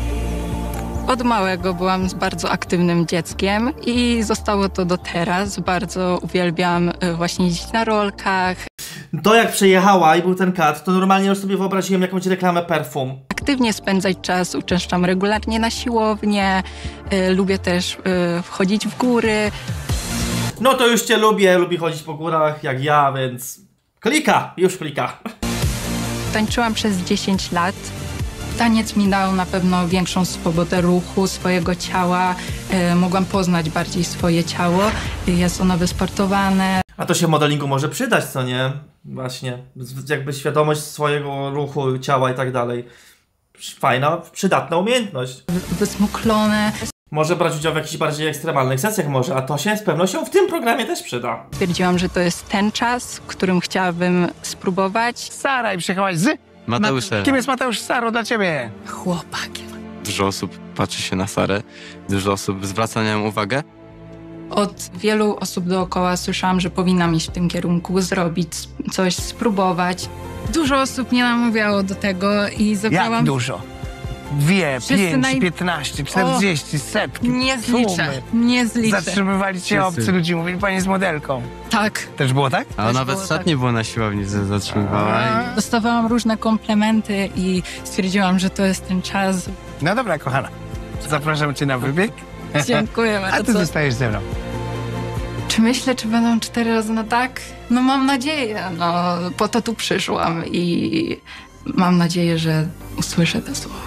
Od małego byłam bardzo aktywnym dzieckiem i zostało to do teraz. Bardzo uwielbiam y, właśnie jeździć na rolkach. To jak przejechała i był ten kat, to normalnie już sobie wyobraziłem jakąś reklamę perfum. Aktywnie spędzać czas, uczęszczam regularnie na siłownię, y, lubię też y, wchodzić w góry. No to już cię lubię, lubię chodzić po górach jak ja, więc klika, już klika. Tańczyłam przez dziesięć lat. Taniec mi dał na pewno większą swobodę ruchu, swojego ciała. E, mogłam poznać bardziej swoje ciało. Jest ono wysportowane. A to się modelingu może przydać, co nie? Właśnie. Jakby świadomość swojego ruchu, ciała i tak dalej. Fajna, przydatna umiejętność. Wysmuklone. Może brać udział w jakichś bardziej ekstremalnych sesjach może, a to się z pewnością w tym programie też przyda. Stwierdziłam, że to jest ten czas, w którym chciałabym spróbować. Sara, i przyjechałaś z... Mateuszem. Kim jest Mateusz Saro dla ciebie? Chłopakiem. Dużo osób patrzy się na Sarę, dużo osób zwraca na nią uwagę. Od wielu osób dookoła słyszałam, że powinnam iść w tym kierunku, zrobić coś, spróbować. Dużo osób mnie namawiało do tego i zebrałam... Jak dużo? Dwie, Wszyscy pięć, naj- piętnaście, czterdzieści, setki. Nie zliczę, sumy. nie zliczę. Zatrzymywali cię Wszyscy. obcy ludzie, mówili, pani jest modelką. Tak. Też było tak? A nawet Sat nie było na siłowni, że zatrzymywała. i- Dostawałam różne komplementy i stwierdziłam, że to jest ten czas. No dobra, kochana. Zapraszam cię na wybieg. Dziękuję A ty bardzo. zostajesz ze mną. Czy myślę, czy będą cztery razy na tak? No mam nadzieję, no po to tu przyszłam i mam nadzieję, że usłyszę te słowa.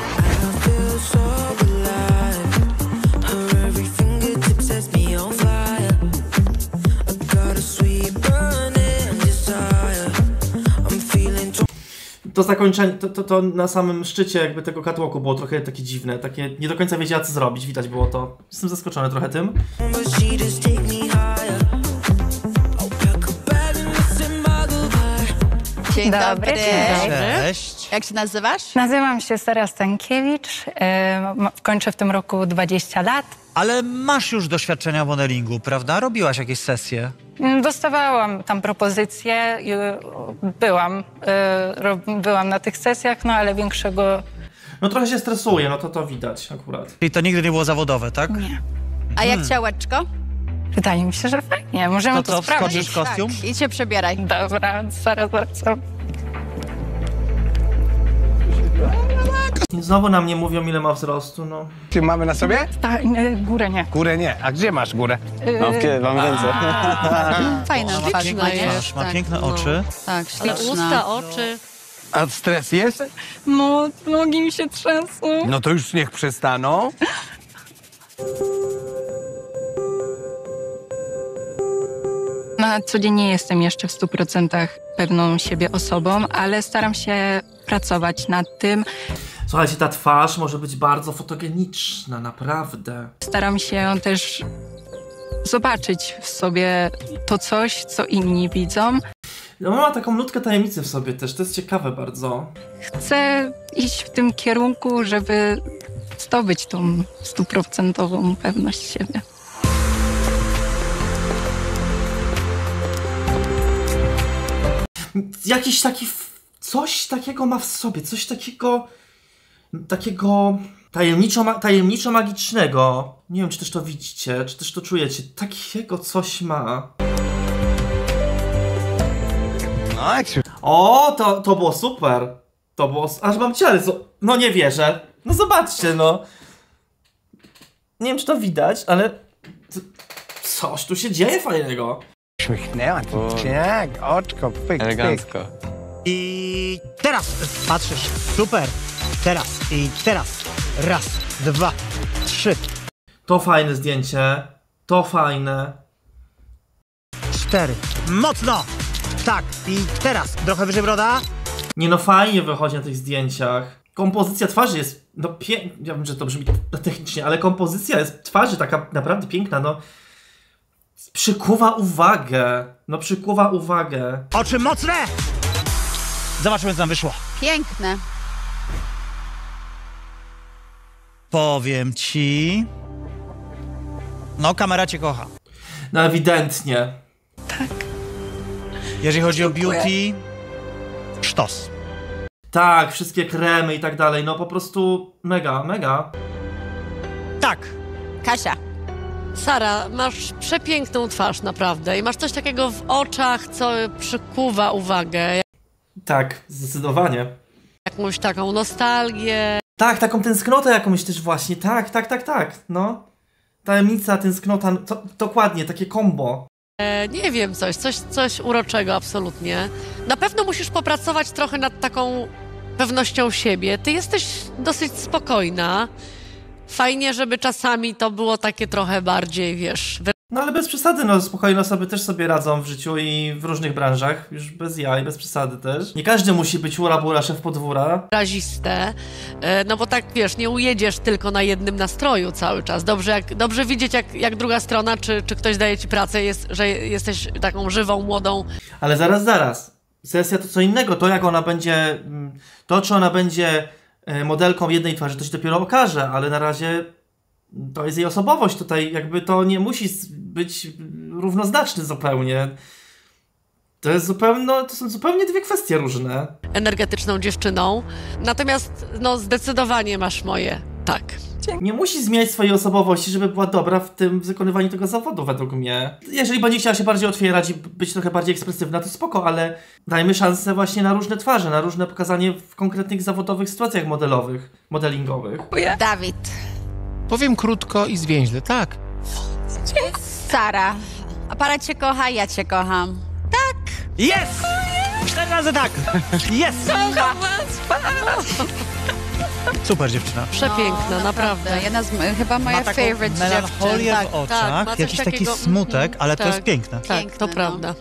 To zakończenie, to, to, to na samym szczycie jakby tego catwalku było trochę takie dziwne, takie nie do końca wiedziała co zrobić, widać było to. Jestem zaskoczony trochę tym. Dzień Dobry, dobry. cześć. Cześć. Jak się nazywasz? Nazywam się Sara Stankiewicz, e, ma- kończę w tym roku dwadzieścia lat. Ale masz już doświadczenia w modelingu, prawda? Robiłaś jakieś sesje. Mm, Dostawałam tam propozycje, i, e, byłam, e, ro- byłam na tych sesjach, no ale większego... No trochę się stresuje, no to to widać akurat. Czyli to nigdy nie było zawodowe, tak? Nie. A jak Hmm. ciałeczko? Wydaje mi się, że fajnie, możemy To to, co, sprawdzić. wskoczysz w kostium? Tak, idź się przebieraj. Dobra, zaraz wracam. Znowu nam nie mówią ile ma wzrostu, no. Czy mamy na sobie? Ta, e, górę nie. Górę nie. A gdzie masz górę? No, kiedy mam ręce. Fajna Ma twarz piękne jest. twarz, ma tak. piękne oczy. Tak, Ale śliczna. usta, oczy. A stres jest? No, nogi mi się trzęsą. No to już niech przestaną. Na co dzień nie jestem jeszcze w stu procentach pewną siebie osobą, ale staram się pracować nad tym. Słuchajcie, ta twarz może być bardzo fotogeniczna, naprawdę. Staram się też zobaczyć w sobie to coś, co inni widzą. No ma taką nutkę tajemnicy w sobie też, to jest ciekawe bardzo. Chcę iść w tym kierunku, żeby zdobyć tą stuprocentową pewność siebie. Jakiś taki, f- coś takiego ma w sobie, coś takiego, takiego tajemniczo, ma- tajemniczo magicznego. Nie wiem, czy też to widzicie, czy też to czujecie. Takiego coś ma. No, jak się... O, to, to było super. To było, s- aż mam ciary, zo- no nie wierzę. No zobaczcie, no. Nie wiem, czy to widać, ale t- coś tu się dzieje fajnego. Uśmiechnęła, tak, oczko, pyk, Elegancko. pyk. I teraz patrzysz. Super. Teraz i teraz. Raz, dwa, trzy, To fajne zdjęcie. To fajne. cztery. Mocno. Tak. I teraz. Trochę wyżej broda. Nie no, fajnie wychodzi na tych zdjęciach. Kompozycja twarzy jest, no piękna, ja wiem, że to brzmi technicznie, ale kompozycja jest twarzy taka naprawdę piękna, no. Przykuwa uwagę, no przykuwa uwagę. Oczy mocne. Zobaczmy, co nam wyszło. Piękne. Powiem ci... No, kamera cię kocha. No ewidentnie. Jeżeli chodzi o beauty... Sztos. Tak, wszystkie kremy i tak dalej, no po prostu mega, mega. Tak. Kasia. Sara, masz przepiękną twarz naprawdę i masz coś takiego w oczach, co przykuwa uwagę. Tak, zdecydowanie. Jakąś taką nostalgię. Tak, taką tęsknotę jakąś też właśnie, tak, tak, tak, tak, no. Tajemnica, tęsknota, no, to, dokładnie, takie kombo. E, nie wiem, coś, coś, coś uroczego absolutnie. Na pewno musisz popracować trochę nad taką pewnością siebie. Ty jesteś dosyć spokojna. Fajnie, żeby czasami to było takie trochę bardziej, wiesz... No ale bez przesady, no spokojne osoby też sobie radzą w życiu i w różnych branżach, już bez jaj, bez przesady też. Nie każdy musi być ura bura, szef podwóra. Wyraziste, no bo tak, wiesz, nie ujedziesz tylko na jednym nastroju cały czas. Dobrze, jak, dobrze widzieć, jak, jak druga strona, czy, czy ktoś daje ci pracę, jest, że jesteś taką żywą, młodą... Ale zaraz, zaraz. Sesja to co innego, to jak ona będzie... To, czy ona będzie modelką jednej twarzy, to się dopiero okaże, ale na razie... To jest jej osobowość tutaj, jakby to nie musi być równoznaczny zupełnie. To jest zupełnie, no, to są zupełnie dwie kwestie różne. Energetyczną dziewczyną, natomiast no zdecydowanie masz moje tak. Nie musi zmieniać swojej osobowości, żeby była dobra w tym wykonywaniu tego zawodu, według mnie. Jeżeli będzie chciała się bardziej otwierać i być trochę bardziej ekspresywna, to spoko, ale dajmy szansę właśnie na różne twarze, na różne pokazanie w konkretnych zawodowych sytuacjach modelowych, modelingowych. Dawid. Powiem krótko i zwięźle, tak. Sara. Aparat cię kocha, ja cię kocham. Tak. Jest! Cztery razy tak! Jest! Super dziewczyna. Przepiękna, no, naprawdę. Jedna z chyba moja ma taką favorite melancholię dziewczyn. w oczach, tak, ma coś jakiś taki takiego- smutek, ale to tak, jest piękne. Tak, Piękne, to no. prawda.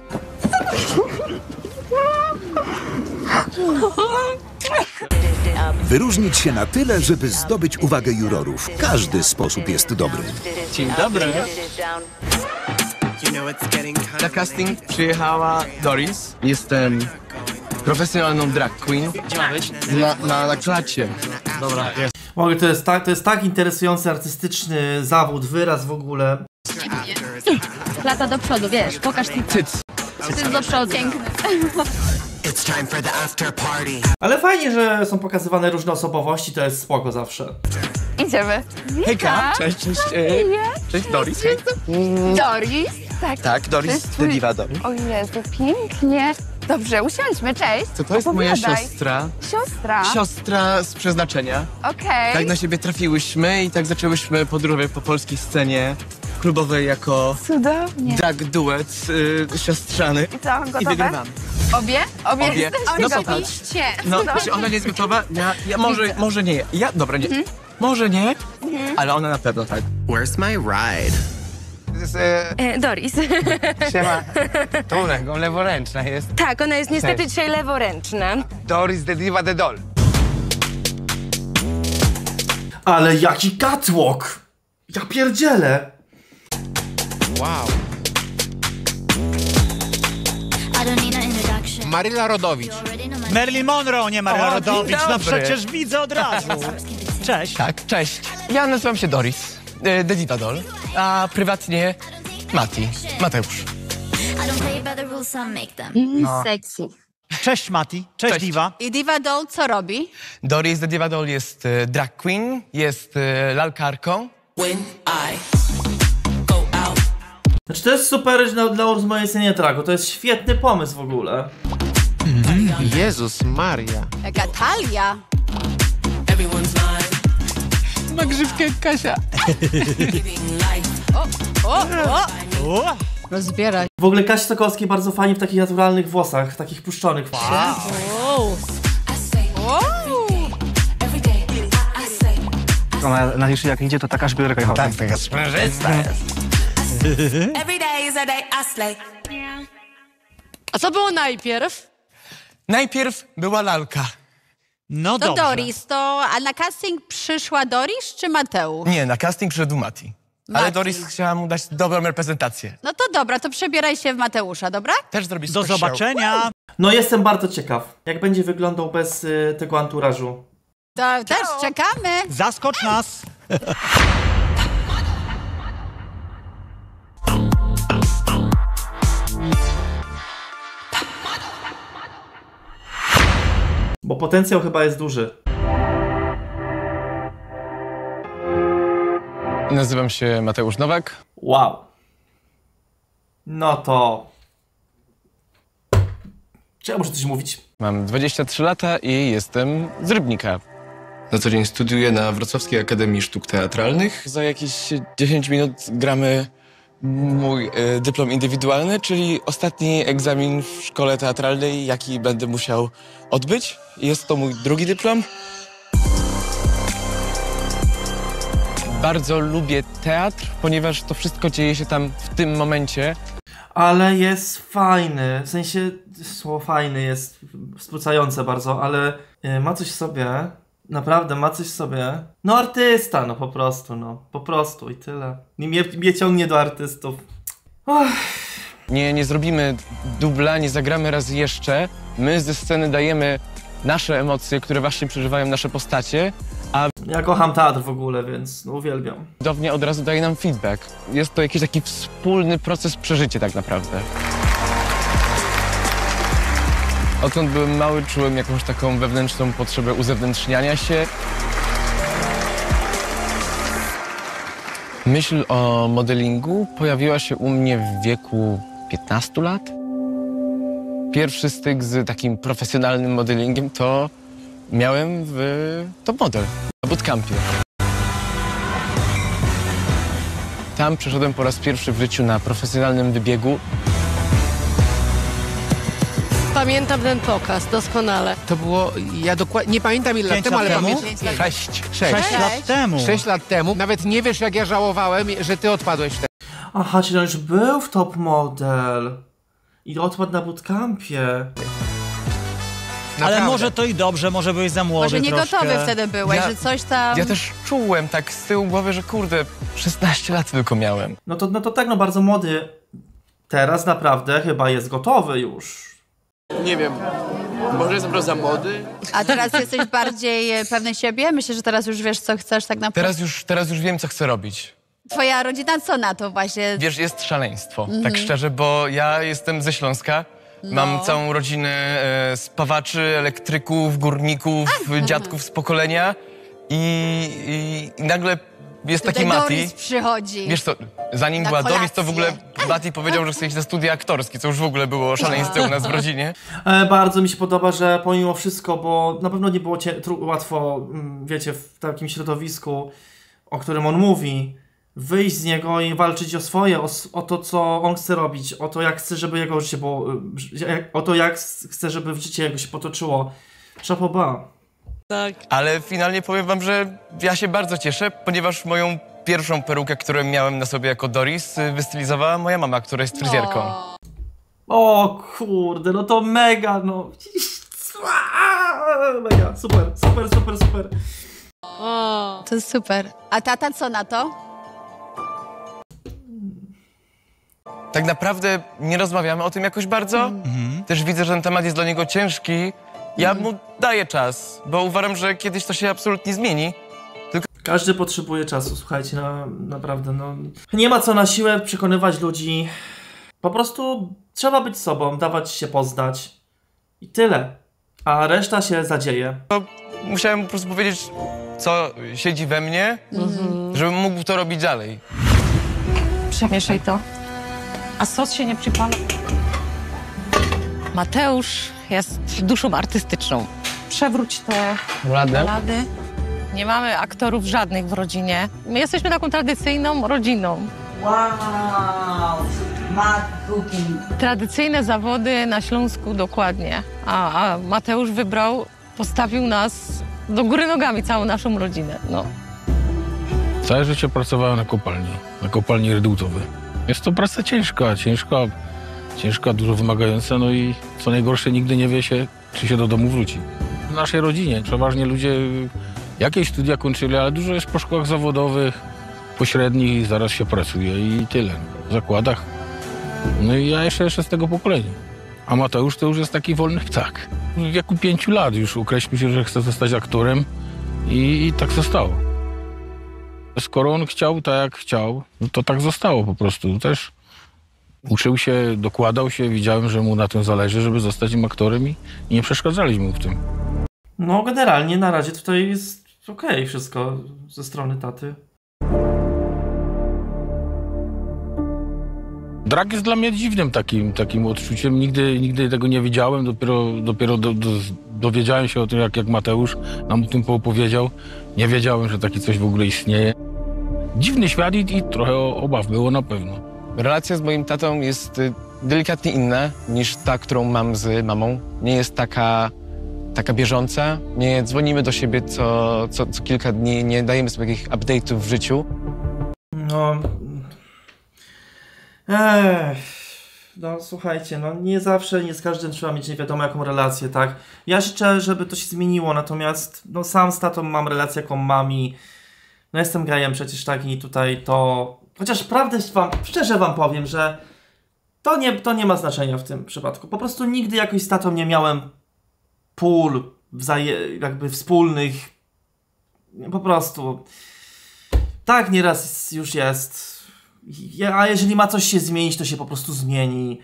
Wyróżnić się na tyle, żeby zdobyć uwagę jurorów. Każdy sposób jest dobry. Dzień dobry. Na casting przyjechała Doris. Jestem profesjonalną drag queen. Na, na, na klacie. Dobra, jest. Mogę, to jest tak, to jest tak interesujący, artystyczny zawód, wyraz w ogóle. Lata do przodu, wiesz, pokaż ty Cyc. Cyc do przodu. Piękny. Ale fajnie, że są pokazywane różne osobowości, to jest spoko zawsze. Idziemy. Hejka. Cześć, cześć. e, Cześć, Doris. Hej. Doris? Tak. Tak, To Doris, jest The twój- Diva Doris. O Jezu, pięknie. Dobrze, usiądźmy, cześć. To to jest moja Opowiadaj. siostra. Siostra? Siostra z przeznaczenia. Okej. Tak na siebie trafiłyśmy i tak zaczęłyśmy podróżę po polskiej scenie klubowej jako Cudownie. drag duet y, siostrzany. I co, I gotowe? wygrywamy. Obie? Obie, Obie. jesteście No gotowi? popatrz. Oczywiście. No, Cudownie. czy ona nie jest gotowa? Ja, ja może, może nie. Ja, dobra, nie. Może nie, ale ona na pewno tak. Where's my ride? E, Doris. Siema. Tą ręką leworęczna jest. Tak, ona jest niestety Cześć. dzisiaj leworęczna. Doris the Diva the Doll. Ale jaki catwalk! Ja pierdzielę! Wow. Maryla Rodowicz. Marilyn Monroe, nie Maryla O, Rodowicz. dzień No dobry. przecież widzę od razu. Cześć. Tak, cześć. Ja nazywam się Doris, e, The Diva Doll, a prywatnie Mati, Mateusz. Mm, sexy. Cześć Mati. Cześć, Cześć. Diva. I Diva Doll co robi? Doris The Diva Doll jest e, drag queen, jest e, lalkarką. Znaczy to jest super dla, dla urozmaicenia traku, to jest świetny pomysł w ogóle. Jezus Maria. Jaka talia. Ma grzywkę jak Kasia. O, o, o. O, Rozbierać. W ogóle Kasi Sokolskiej bardzo fajnie w takich naturalnych włosach, takich puszczonych. Wow. Wow. Ona na liczy jak idzie, to taka szpilka jechała. Tak, taka sprężysta jest. A co było najpierw? Najpierw była lalka. No To dobrze. Doris, to a na casting przyszła Doris czy Mateusz? Nie, na casting przyszedł Mati. Ale Mati. Doris chciała mu dać dobrą reprezentację. No to dobra, to przebieraj się w Mateusza, dobra? Też zrobić Do special. zobaczenia. No jestem bardzo ciekaw, jak będzie wyglądał bez y, tego anturażu. To też czekamy. Zaskocz nas. Bo potencjał chyba jest duży. Nazywam się Mateusz Nowak. Wow. No to... Czy ja muszę coś mówić? Mam dwadzieścia trzy lata i jestem z Rybnika. Na co dzień studiuję na Wrocławskiej Akademii Sztuk Teatralnych. Za jakieś dziesięć minut gramy mój y, dyplom indywidualny, czyli ostatni egzamin w szkole teatralnej, jaki będę musiał odbyć. Jest to mój drugi dyplom. Bardzo lubię teatr, ponieważ to wszystko dzieje się tam w tym momencie. Ale jest fajny, w sensie słowo fajny jest wzbudzające bardzo, ale y, ma coś w sobie, naprawdę ma coś w sobie. No artysta, no po prostu, no, po prostu i tyle. Mnie, mnie ciągnie do artystów. Uff. Nie, nie zrobimy dubla, nie zagramy raz jeszcze. My ze sceny dajemy nasze emocje, które właśnie przeżywają nasze postacie, a ja kocham teatr w ogóle, więc no, uwielbiam. Widownia od razu daje nam feedback. Jest to jakiś taki wspólny proces przeżycia tak naprawdę. Odkąd byłem mały, czułem jakąś taką wewnętrzną potrzebę uzewnętrzniania się. Myśl o modelingu pojawiła się u mnie w wieku piętnastu lat. Pierwszy styk z takim profesjonalnym modelingiem to miałem w Top Model, na bootcampie. Tam przeszedłem po raz pierwszy w życiu na profesjonalnym wybiegu. Pamiętam ten pokaz doskonale. To było, ja dokładnie, nie pamiętam ile lat Pięć temu, ale lat temu? pamiętam. Sześć. Sześć. Sześć lat temu. Sześć lat temu. Nawet nie wiesz, jak ja żałowałem, że ty odpadłeś wtedy. Aha, czyli on już był w Top Model i odpadł na bootcampie. Ale może to i dobrze, może byłeś za młody Może nie troszkę. gotowy wtedy byłeś, Ja- że coś tam... Ja też czułem tak z tyłu głowy, że kurde, szesnaście lat tylko miałem. No to, no to tak, no bardzo młody. Teraz naprawdę chyba jest gotowy już. Nie wiem, może jestem po prostu za młody? A teraz jesteś bardziej pewny siebie? Myślę, że teraz już wiesz, co chcesz tak naprawdę. Teraz już, teraz już wiem, co chcę robić. Twoja rodzina co na to właśnie? Wiesz, jest szaleństwo, Mhm. tak szczerze, bo ja jestem ze Śląska. Mam No. całą rodzinę e, spawaczy, elektryków, górników, dziadków z pokolenia i, i, i nagle jest taki Tutaj Mati. Doris przychodzi. Wiesz co, zanim Na była Doris, to kolację. w ogóle Mati powiedział, że chce iść na studia aktorskie, co już w ogóle było szaleństwem u nas w rodzinie. E, bardzo mi się podoba, że pomimo wszystko, bo na pewno nie było cie, tru, łatwo, mm, wiecie, w takim środowisku, o którym on mówi, wyjść z niego i walczyć o swoje, o, s- o to, co on chce robić, o to, jak chce, żeby jego życie było, y, jak, o to, jak s- chce, żeby w życie jego się potoczyło. Chapeau bas. Tak. Ale finalnie powiem wam, że ja się bardzo cieszę, ponieważ moją pierwszą perukę, którą miałem na sobie jako Doris, y, wystylizowała moja mama, która jest fryzjerką. O kurde, no to mega, no. Mega, super, super, super, super. O, to super. A tata co na to? Tak naprawdę nie rozmawiamy o tym jakoś bardzo. Też widzę, że ten temat jest dla niego ciężki. Ja mu daję czas, bo uważam, że kiedyś to się absolutnie zmieni. Tylko... Każdy potrzebuje czasu, słuchajcie, no, naprawdę, no. Nie ma co na siłę przekonywać ludzi. Po prostu trzeba być sobą, dawać się poznać. I tyle. A reszta się zadzieje. Musiałem po prostu powiedzieć, co siedzi we mnie, Mhm. żebym mógł to robić dalej. Przemieszaj to. A sos się nie przypala. Mateusz jest duszą artystyczną. Przewróć te Radę. Lady. Nie mamy aktorów żadnych w rodzinie. My jesteśmy taką tradycyjną rodziną. Wow! Mad cooking. Tradycyjne zawody na Śląsku dokładnie. A, a Mateusz wybrał, postawił nas do góry nogami, całą naszą rodzinę. No. Całe życie pracowałem na kopalni, na kopalni redutowej. Jest to praca ciężka, ciężka, ciężka, dużo wymagająca, no i co najgorsze, nigdy nie wie się, czy się do domu wróci. W naszej rodzinie przeważnie ludzie jakieś studia kończyli, ale dużo jest po szkołach zawodowych, pośrednich i zaraz się pracuje i tyle, w zakładach. No i ja jeszcze, jeszcze z tego pokolenia. A Mateusz to już jest taki wolny ptak. W wieku pięciu lat już określił się, że chce zostać aktorem i, i tak zostało. Skoro on chciał tak jak chciał, no to tak zostało po prostu. Też uczył się, dokładał się, widziałem, że mu na tym zależy, żeby zostać im aktorem i, i nie przeszkadzaliśmy mu w tym. No generalnie na razie tutaj jest okej wszystko ze strony taty. Drag jest dla mnie dziwnym takim, takim odczuciem. Nigdy, nigdy tego nie widziałem. Dopiero, dopiero do, do, dowiedziałem się o tym, jak, jak Mateusz nam o tym poopowiedział. Nie wiedziałem, że takie coś w ogóle istnieje. Dziwny świat i, i trochę obaw było na pewno. Relacja z moim tatą jest y, delikatnie inna niż ta, którą mam z mamą. Nie jest taka, taka bieżąca. Nie dzwonimy do siebie co, co, co kilka dni, nie dajemy sobie jakichś update'ów w życiu. No... Ech... No słuchajcie, no nie zawsze, nie z każdym trzeba mieć nie wiadomo jaką relację, tak? Ja życzę, żeby to się zmieniło, natomiast no sam z tatą mam relację jaką mam i no jestem gejem przecież tak i tutaj to... Chociaż prawdę wam, szczerze wam powiem, że to nie, to nie ma znaczenia w tym przypadku. Po prostu nigdy jakoś z tatą nie miałem pól wzaje, jakby wspólnych. Po prostu. Tak nieraz już jest. A jeżeli ma coś się zmienić, to się po prostu zmieni.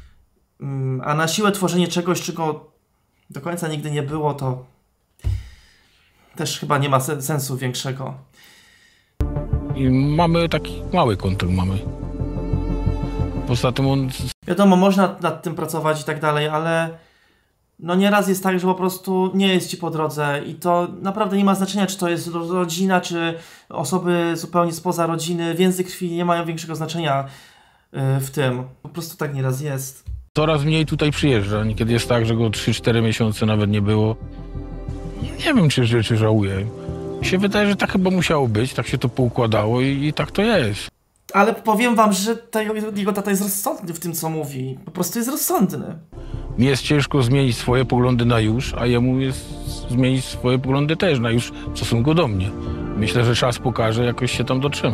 A na siłę tworzenie czegoś, czego do końca nigdy nie było, to też chyba nie ma sensu większego. I mamy taki mały kontakt mamy. Poza tym on... Wiadomo, można nad tym pracować i tak dalej, ale no nieraz jest tak, że po prostu nie jest ci po drodze i to naprawdę nie ma znaczenia, czy to jest rodzina, czy osoby zupełnie spoza rodziny. Więzy krwi nie mają większego znaczenia w tym. Po prostu tak nieraz jest. Coraz mniej tutaj przyjeżdża. Niekiedy jest tak, że go trzy cztery miesiące nawet nie było. Nie wiem, czy, czy żałuję. Mi się wydaje, że tak chyba musiało być, tak się to poukładało i, i tak to jest. Ale powiem wam, że ta, jego tata jest rozsądny w tym, co mówi. Po prostu jest rozsądny. Mi jest ciężko zmienić swoje poglądy na już, a jemu jest zmienić swoje poglądy też na już w stosunku do mnie. Myślę, że czas pokaże, jakoś się tam dotrzemy.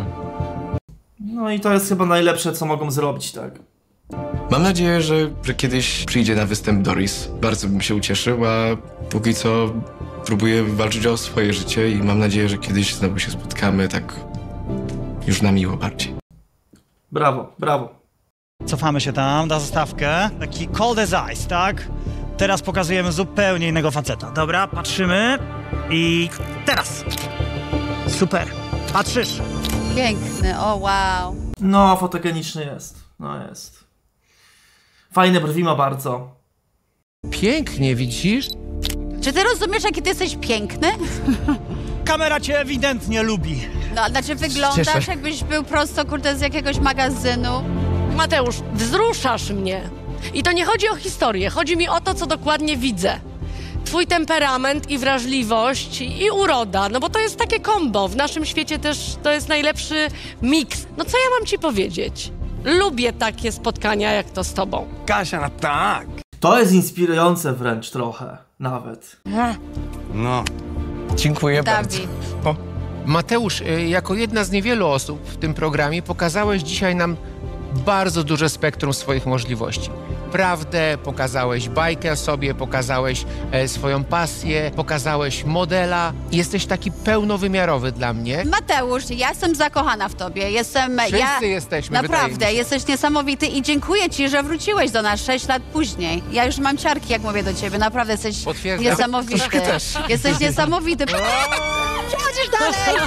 No i to jest chyba najlepsze, co mogą zrobić, tak? Mam nadzieję, że, że kiedyś przyjdzie na występ Doris. Bardzo bym się ucieszył, a póki co próbuję walczyć o swoje życie i mam nadzieję, że kiedyś znowu się spotkamy tak już na miło bardziej. Brawo, brawo. Cofamy się tam na zastawkę. Taki cold as ice, tak? Teraz pokazujemy zupełnie innego faceta. Dobra, patrzymy i teraz. Super. Patrzysz. Piękny, o wow. No, fotogeniczny jest. No jest. Fajne brwi ma bardzo. Pięknie, widzisz? Czy ty rozumiesz, jaki ty jesteś piękny? Kamera cię ewidentnie lubi. No, znaczy wyglądasz, Cieszę. jakbyś był prosto, kurde, z jakiegoś magazynu. Mateusz, wzruszasz mnie. I to nie chodzi o historię, chodzi mi o to, co dokładnie widzę. Twój temperament i wrażliwość i uroda, no bo to jest takie kombo. W naszym świecie też to jest najlepszy miks. No co ja mam ci powiedzieć? Lubię takie spotkania jak to z tobą. Kasia, no tak. To jest inspirujące wręcz trochę, nawet. No. Dziękuję bardzo. O, Mateusz, y, jako jedna z niewielu osób w tym programie pokazałeś dzisiaj nam bardzo duże spektrum swoich możliwości. Prawdę, pokazałeś bajkę o sobie, pokazałeś e, swoją pasję, pokazałeś modela. Jesteś taki pełnowymiarowy dla mnie. Mateusz, ja jestem zakochana w tobie. Jestem. Wszyscy ja, jesteśmy, wydaje mi naprawdę, się. jesteś niesamowity i dziękuję ci, że wróciłeś do nas sześć lat później. Ja już mam ciarki, jak mówię do ciebie. Naprawdę jesteś Potwierdzam. niesamowity. Trochę też. Jesteś niesamowity. Przechodzisz dalej!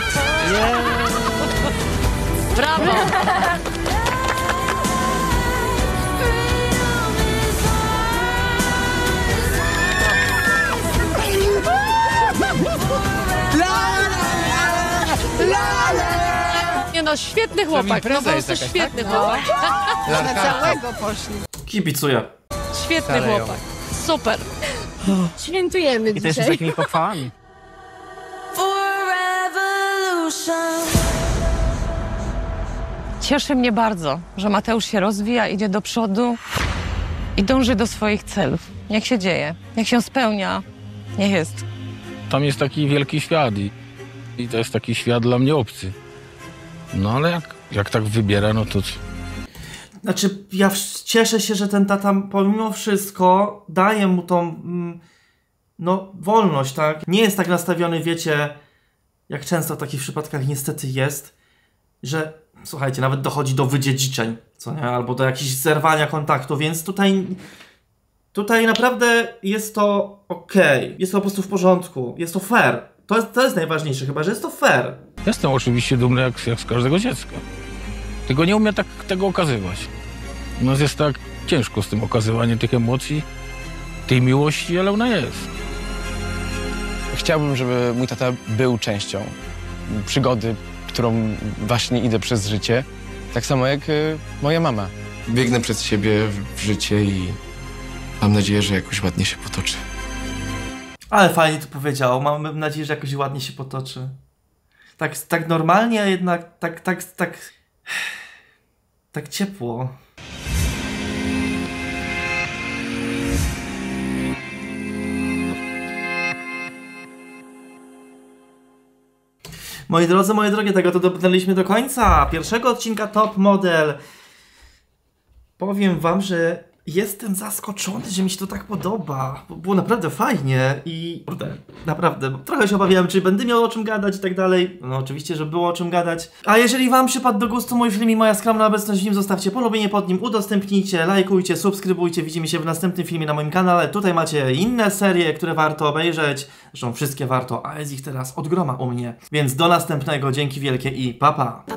Brawo! Nie no, świetny chłopak, no po impreza jest prostu jakaś, świetny tak? chłopak. Na całego poszli. Kibicuję. Świetny Szaleją. chłopak, super. Świętujemy I to jeszcze z dzisiaj. takimi pochwałami. Cieszy mnie bardzo, że Mateusz się rozwija, idzie do przodu i dąży do swoich celów. Niech się dzieje, niech się spełnia, niech jest. Tam jest taki wielki świat i, i to jest taki świat dla mnie obcy. No ale jak, jak tak wybiera, no to... Znaczy, ja w- cieszę się, że ten tata pomimo wszystko daje mu tą, mm, no, wolność, tak? Nie jest tak nastawiony, wiecie, jak często w takich przypadkach niestety jest, że, słuchajcie, nawet dochodzi do wydziedziczeń, co nie? Albo do jakichś zerwania kontaktu, więc tutaj, tutaj naprawdę jest to okej, jest to po prostu w porządku, jest to fair. To jest, to jest najważniejsze chyba, że jest to fair. Jestem oczywiście dumny jak, jak z każdego dziecka. Tylko nie umiem tak tego okazywać. U nas jest tak ciężko z tym okazywaniem tych emocji, tej miłości, ale ona jest. Chciałbym, żeby mój tata był częścią przygody, którą właśnie idę przez życie. Tak samo jak y, moja mama. Biegnę przed siebie w, w życie i mam nadzieję, że jakoś ładnie się potoczy. Ale fajnie to powiedział. Mam nadzieję, że jakoś ładnie się potoczy. Tak, tak normalnie, a jednak tak, tak, tak... Tak ciepło. Moi drodzy, moje drogie, tego to dotarliśmy do końca pierwszego odcinka Top Model. Powiem wam, że jestem zaskoczony, że mi się to tak podoba, bo było naprawdę fajnie i kurde, naprawdę, trochę się obawiałem, czy będę miał o czym gadać i tak dalej. No oczywiście, że było o czym gadać. A jeżeli wam przypadł do gustu mój film i moja skromna obecność w nim, zostawcie polubienie pod nim, udostępnijcie, lajkujcie, subskrybujcie. Widzimy się w następnym filmie na moim kanale. Tutaj macie inne serie, które warto obejrzeć. Zresztą wszystkie warto, a jest ich teraz od groma u mnie. Więc do następnego, dzięki wielkie i pa pa!